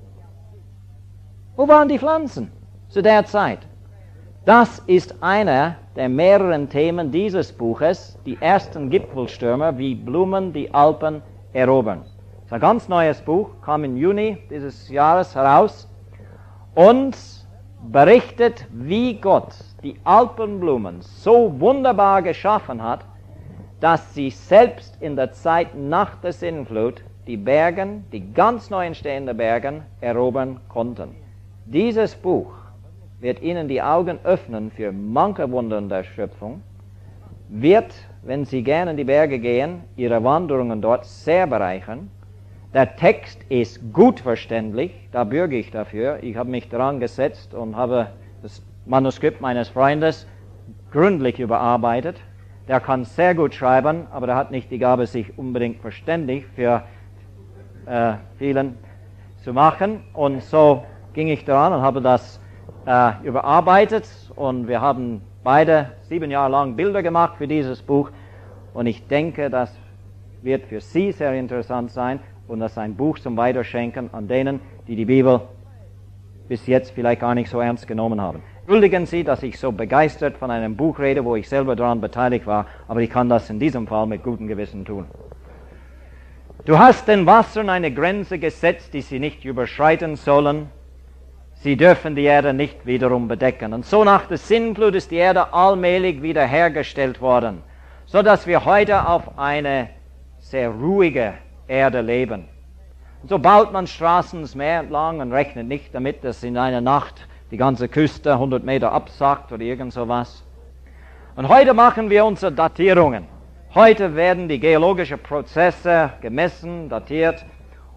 Wo waren die Pflanzen zu der Zeit? Das ist einer der mehreren Themen dieses Buches, die ersten Gipfelstürme, wie Blumen die Alpen erobern. Das ist ein ganz neues Buch, kam im Juni dieses Jahres heraus und berichtet, wie Gott die Alpenblumen so wunderbar geschaffen hat, dass sie selbst in der Zeit nach der Sintflut die Berge, die ganz neu entstehenden Berge, erobern konnten. Dieses Buch wird Ihnen die Augen öffnen für manche Wunder der Schöpfung, wird, wenn Sie gerne in die Berge gehen, Ihre Wanderungen dort sehr bereichern. Der Text ist gut verständlich, da bürge ich dafür. Ich habe mich daran gesetzt und habe das Manuskript meines Freundes gründlich überarbeitet. Der kann sehr gut schreiben, aber der hat nicht die Gabe, sich unbedingt verständlich für äh, vielen zu machen. Und so ging ich daran und habe das äh, überarbeitet. Und wir haben beide sieben Jahre lang Bilder gemacht für dieses Buch. Und ich denke, das wird für Sie sehr interessant sein. Und das ist ein Buch zum Weiterschenken an denen, die die Bibel bis jetzt vielleicht gar nicht so ernst genommen haben. Entschuldigen Sie, dass ich so begeistert von einem Buch rede, wo ich selber daran beteiligt war, aber ich kann das in diesem Fall mit gutem Gewissen tun. Du hast den Wassern eine Grenze gesetzt, die sie nicht überschreiten sollen. Sie dürfen die Erde nicht wiederum bedecken. Und so nach der Sintflut ist die Erde allmählich wiederhergestellt worden, so dass wir heute auf eine sehr ruhige Erde leben. Und so baut man Straßen ins Meer entlang und rechnet nicht damit, dass in einer Nacht die ganze Küste hundert Meter absackt oder irgend sowas. Und heute machen wir unsere Datierungen. Heute werden die geologischen Prozesse gemessen, datiert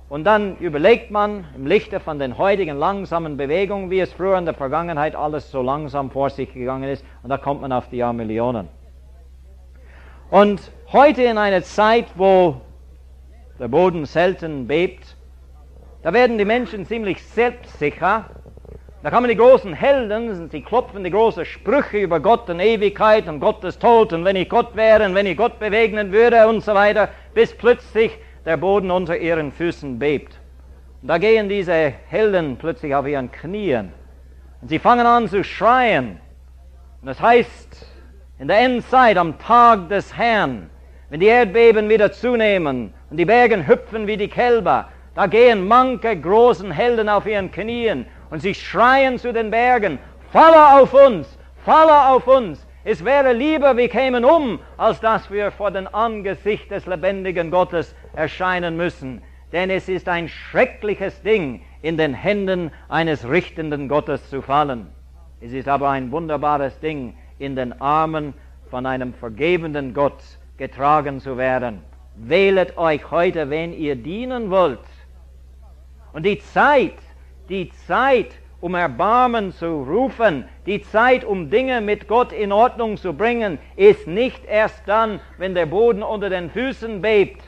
Und dann überlegt man im Lichte von den heutigen langsamen Bewegungen, wie es früher in der Vergangenheit alles so langsam vor sich gegangen ist, und da kommt man auf die Jahrmillionen. Und heute in einer Zeit, wo der Boden selten bebt, da werden die Menschen ziemlich selbstsicher. Da kommen die großen Helden, sie klopfen die großen Sprüche über Gott und Ewigkeit und Gott ist tot und wenn ich Gott wäre und wenn ich Gott begegnen würde und so weiter, bis plötzlich der Boden unter ihren Füßen bebt. Und da gehen diese Helden plötzlich auf ihren Knien und sie fangen an zu schreien. Und das heißt, in der Endzeit, am Tag des Herrn, wenn die Erdbeben wieder zunehmen und die Berge hüpfen wie die Kälber, da gehen manche großen Helden auf ihren Knien und sie schreien zu den Bergen, falle auf uns, falle auf uns. Es wäre lieber, wir kämen um, als dass wir vor dem Angesicht des lebendigen Gottes erscheinen müssen. Denn es ist ein schreckliches Ding, in den Händen eines richtenden Gottes zu fallen. Es ist aber ein wunderbares Ding, in den Armen von einem vergebenden Gott getragen zu werden. Wählet euch heute, wen ihr dienen wollt. Und die Zeit, die Zeit, um Erbarmen zu rufen, die Zeit, um Dinge mit Gott in Ordnung zu bringen, ist nicht erst dann, wenn der Boden unter den Füßen bebt,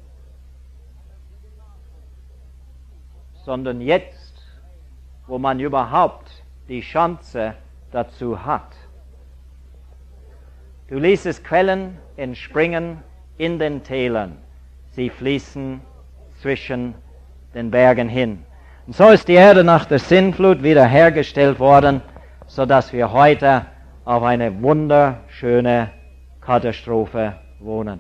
sondern jetzt, wo man überhaupt die Chance dazu hat. Du ließest Quellen entspringen in den Tälern, sie fließen zwischen den Bergen hin. Und so ist die Erde nach der Sintflut wiederhergestellt worden, sodass wir heute auf eine wunderschöne Katastrophe wohnen.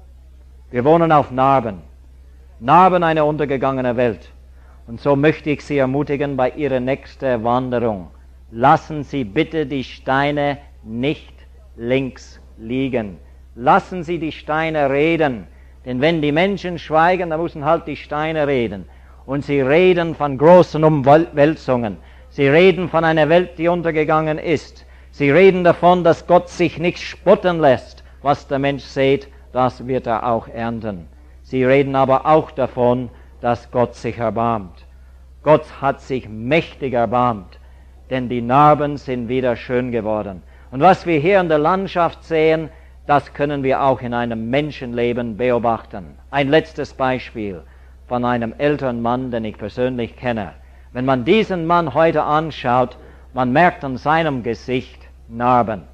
Wir wohnen auf Narben, Narben einer untergegangenen Welt. Und so möchte ich Sie ermutigen bei Ihrer nächsten Wanderung. Lassen Sie bitte die Steine nicht links liegen. Lassen Sie die Steine reden. Denn wenn die Menschen schweigen, dann müssen halt die Steine reden. Und sie reden von großen Umwälzungen. Sie reden von einer Welt, die untergegangen ist. Sie reden davon, dass Gott sich nicht spotten lässt. Was der Mensch sät, das wird er auch ernten. Sie reden aber auch davon, dass Gott sich erbarmt. Gott hat sich mächtig erbarmt, denn die Narben sind wieder schön geworden. Und was wir hier in der Landschaft sehen, das können wir auch in einem Menschenleben beobachten. Ein letztes Beispiel von einem älteren Mann, den ich persönlich kenne. Wenn man diesen Mann heute anschaut, man merkt an seinem Gesicht Narben.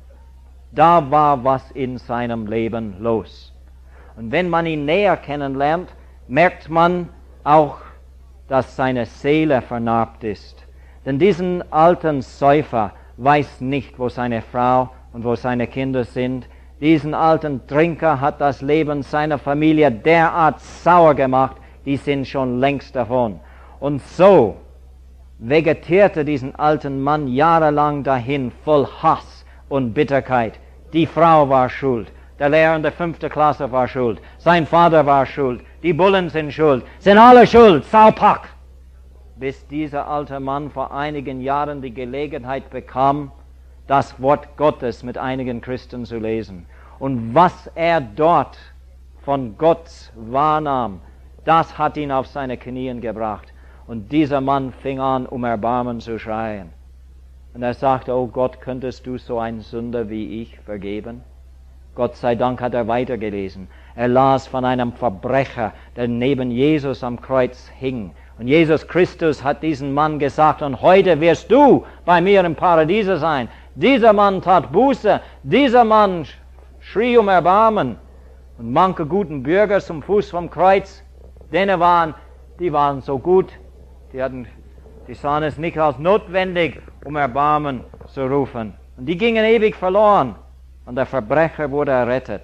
Da war was in seinem Leben los. Und wenn man ihn näher kennenlernt, merkt man auch, dass seine Seele vernarbt ist. Denn diesen alten Säufer weiß nicht, wo seine Frau und wo seine Kinder sind. Diesen alten Trinker hat das Leben seiner Familie derart sauer gemacht, die sind schon längst davon. Und so vegetierte diesen alten Mann jahrelang dahin, voll Hass und Bitterkeit. Die Frau war schuld, der Lehrer in der fünften Klasse war schuld, sein Vater war schuld, die Bullen sind schuld, sind alle schuld, Saupack. Bis dieser alte Mann vor einigen Jahren die Gelegenheit bekam, das Wort Gottes mit einigen Christen zu lesen. Und was er dort von Gott wahrnahm, das hat ihn auf seine Knien gebracht. Und dieser Mann fing an, um Erbarmen zu schreien. Und er sagte, oh Gott, könntest du so einen Sünder wie ich vergeben? Gott sei Dank hat er weitergelesen. Er las von einem Verbrecher, der neben Jesus am Kreuz hing. Und Jesus Christus hat diesen Mann gesagt, und heute wirst du bei mir im Paradiese sein. Dieser Mann tat Buße, dieser Mann schrie um Erbarmen. Und manche guten Bürger zum Fuß vom Kreuz, denen waren, die waren so gut, die, hatten, die sahen es nicht als notwendig, um Erbarmen zu rufen. Und die gingen ewig verloren. Und der Verbrecher wurde errettet.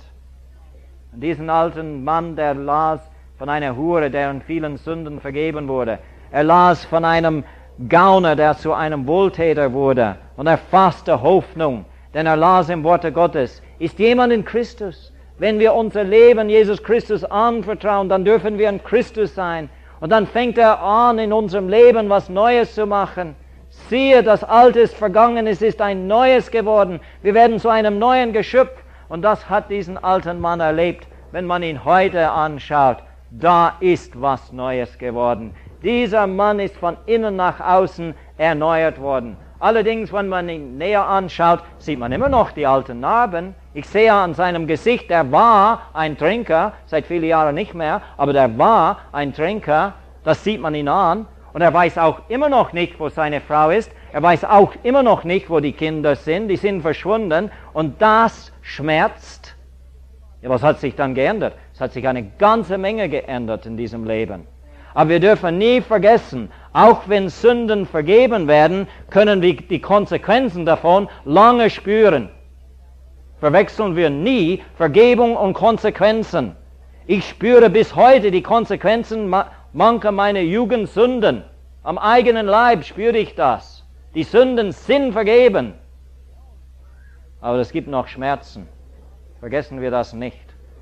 Und diesen alten Mann, der las von einer Hure, deren vielen Sünden vergeben wurde. Er las von einem Gauner, der zu einem Wohltäter wurde. Und er fasste Hoffnung, denn er las im Worte Gottes. Ist jemand in Christus? Wenn wir unser Leben Jesus Christus anvertrauen, dann dürfen wir in Christus sein. Und dann fängt er an, in unserem Leben was Neues zu machen. Siehe, das Alte ist vergangen, es ist ein Neues geworden. Wir werden zu einem neuen Geschöpf. Und das hat diesen alten Mann erlebt. Wenn man ihn heute anschaut, da ist was Neues geworden. Dieser Mann ist von innen nach außen erneuert worden. Allerdings, wenn man ihn näher anschaut, sieht man immer noch die alten Narben. Ich sehe an seinem Gesicht, er war ein Trinker, seit vielen Jahren nicht mehr, aber der war ein Trinker, das sieht man ihn an. Und er weiß auch immer noch nicht, wo seine Frau ist. Er weiß auch immer noch nicht, wo die Kinder sind. Die sind verschwunden. Und das schmerzt. Ja, was hat sich dann geändert? Es hat sich eine ganze Menge geändert in diesem Leben. Aber wir dürfen nie vergessen, auch wenn Sünden vergeben werden, können wir die Konsequenzen davon lange spüren. Verwechseln wir nie Vergebung und Konsequenzen. Ich spüre bis heute die Konsequenzen mancher meiner Jugendsünden. Am eigenen Leib spüre ich das. Die Sünden sind vergeben. Aber es gibt noch Schmerzen. Vergessen wir das nicht.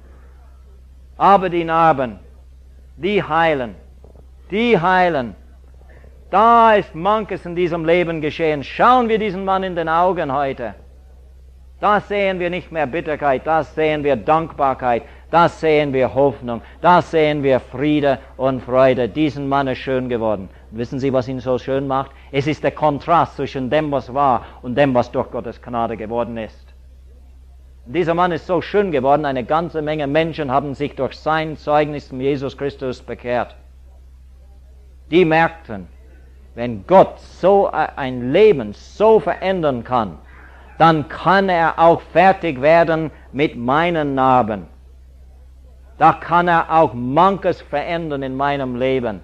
Aber die Narben, die heilen. Die heilen. Da ist manches in diesem Leben geschehen. Schauen wir diesen Mann in den Augen heute. Da sehen wir nicht mehr Bitterkeit, da sehen wir Dankbarkeit, da sehen wir Hoffnung, da sehen wir Friede und Freude. Diesen Mann ist schön geworden. Wissen Sie, was ihn so schön macht? Es ist der Kontrast zwischen dem, was war, und dem, was durch Gottes Gnade geworden ist. Dieser Mann ist so schön geworden, eine ganze Menge Menschen haben sich durch sein Zeugnis von Jesus Christus bekehrt. Die merkten, wenn Gott so ein Leben so verändern kann, dann kann er auch fertig werden mit meinen Narben. Da kann er auch manches verändern in meinem Leben.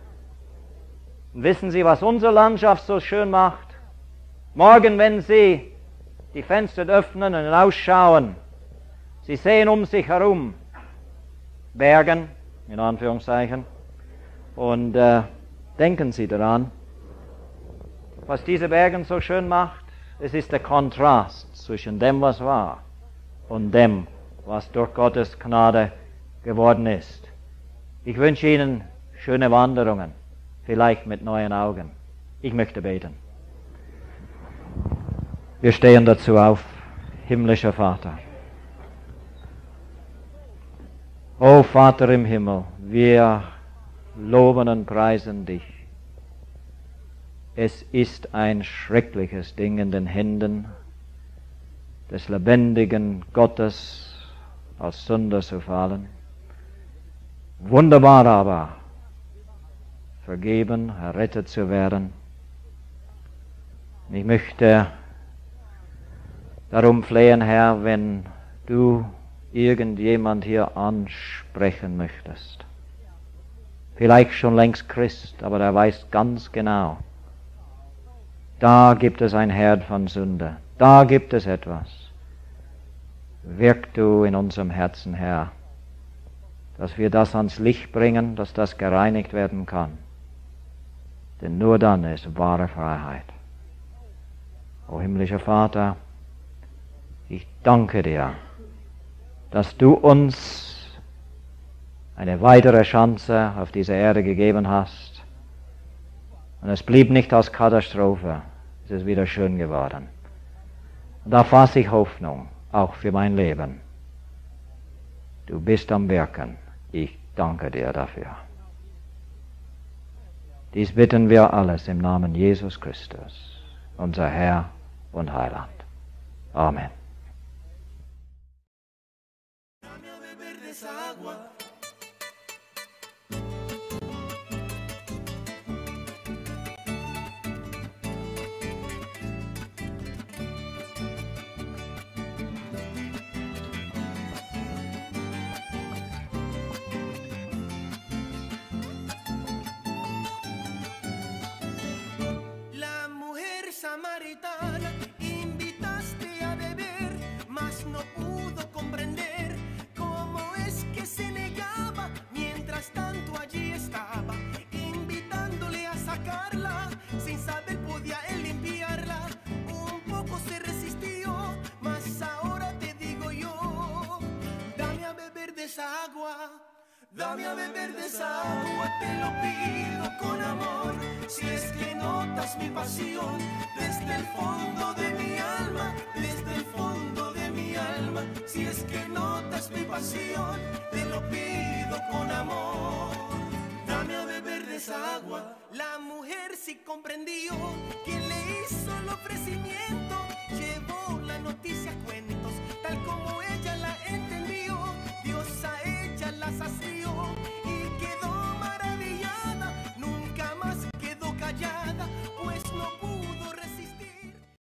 Und wissen Sie, was unsere Landschaft so schön macht? Morgen, wenn Sie die Fenster öffnen und hinausschauen, Sie sehen um sich herum Bergen, in Anführungszeichen, und äh, denken Sie daran, was diese Berge so schön macht. Es ist der Kontrast zwischen dem, was war, und dem, was durch Gottes Gnade geworden ist. Ich wünsche Ihnen schöne Wanderungen, vielleicht mit neuen Augen. Ich möchte beten. Wir stehen dazu auf, himmlischer Vater. O Vater im Himmel, wir loben und preisen dich. Es ist ein schreckliches Ding, in den Händen des lebendigen Gottes als Sünder zu fallen. Wunderbar aber, vergeben, errettet zu werden. Ich möchte darum flehen, Herr, wenn du irgendjemand hier ansprechen möchtest. Vielleicht schon längst Christ, aber er weiß ganz genau, da gibt es ein Herd von Sünde. Da gibt es etwas. Wirk du in unserem Herzen, Herr, dass wir das ans Licht bringen, dass das gereinigt werden kann. Denn nur dann ist wahre Freiheit. O himmlischer Vater, ich danke dir, dass du uns eine weitere Chance auf dieser Erde gegeben hast. Und es blieb nicht als Katastrophe, es ist wieder schön geworden. Und da fasse ich Hoffnung, auch für mein Leben. Du bist am Wirken, ich danke dir dafür. Dies bitten wir alles im Namen Jesus Christus, unser Herr und Heiland. Amen. Samaritana, invitaste a beber, mas no pudo comprender cómo es que se negaba. Mientras tanto allí estaba, invitándole a sacarla, sin saber podía él limpiarla. Un poco se resistió, mas ahora te digo yo, dame a beber de esa agua. Dame a beber de esa agua, te lo pido con amor. Si es que notas mi pasión, desde el fondo de mi alma, desde el fondo de mi alma. Si es que notas mi pasión, te lo pido con amor. Dame a beber de esa agua. La mujer sí comprendió quien le hizo el ofrecimiento.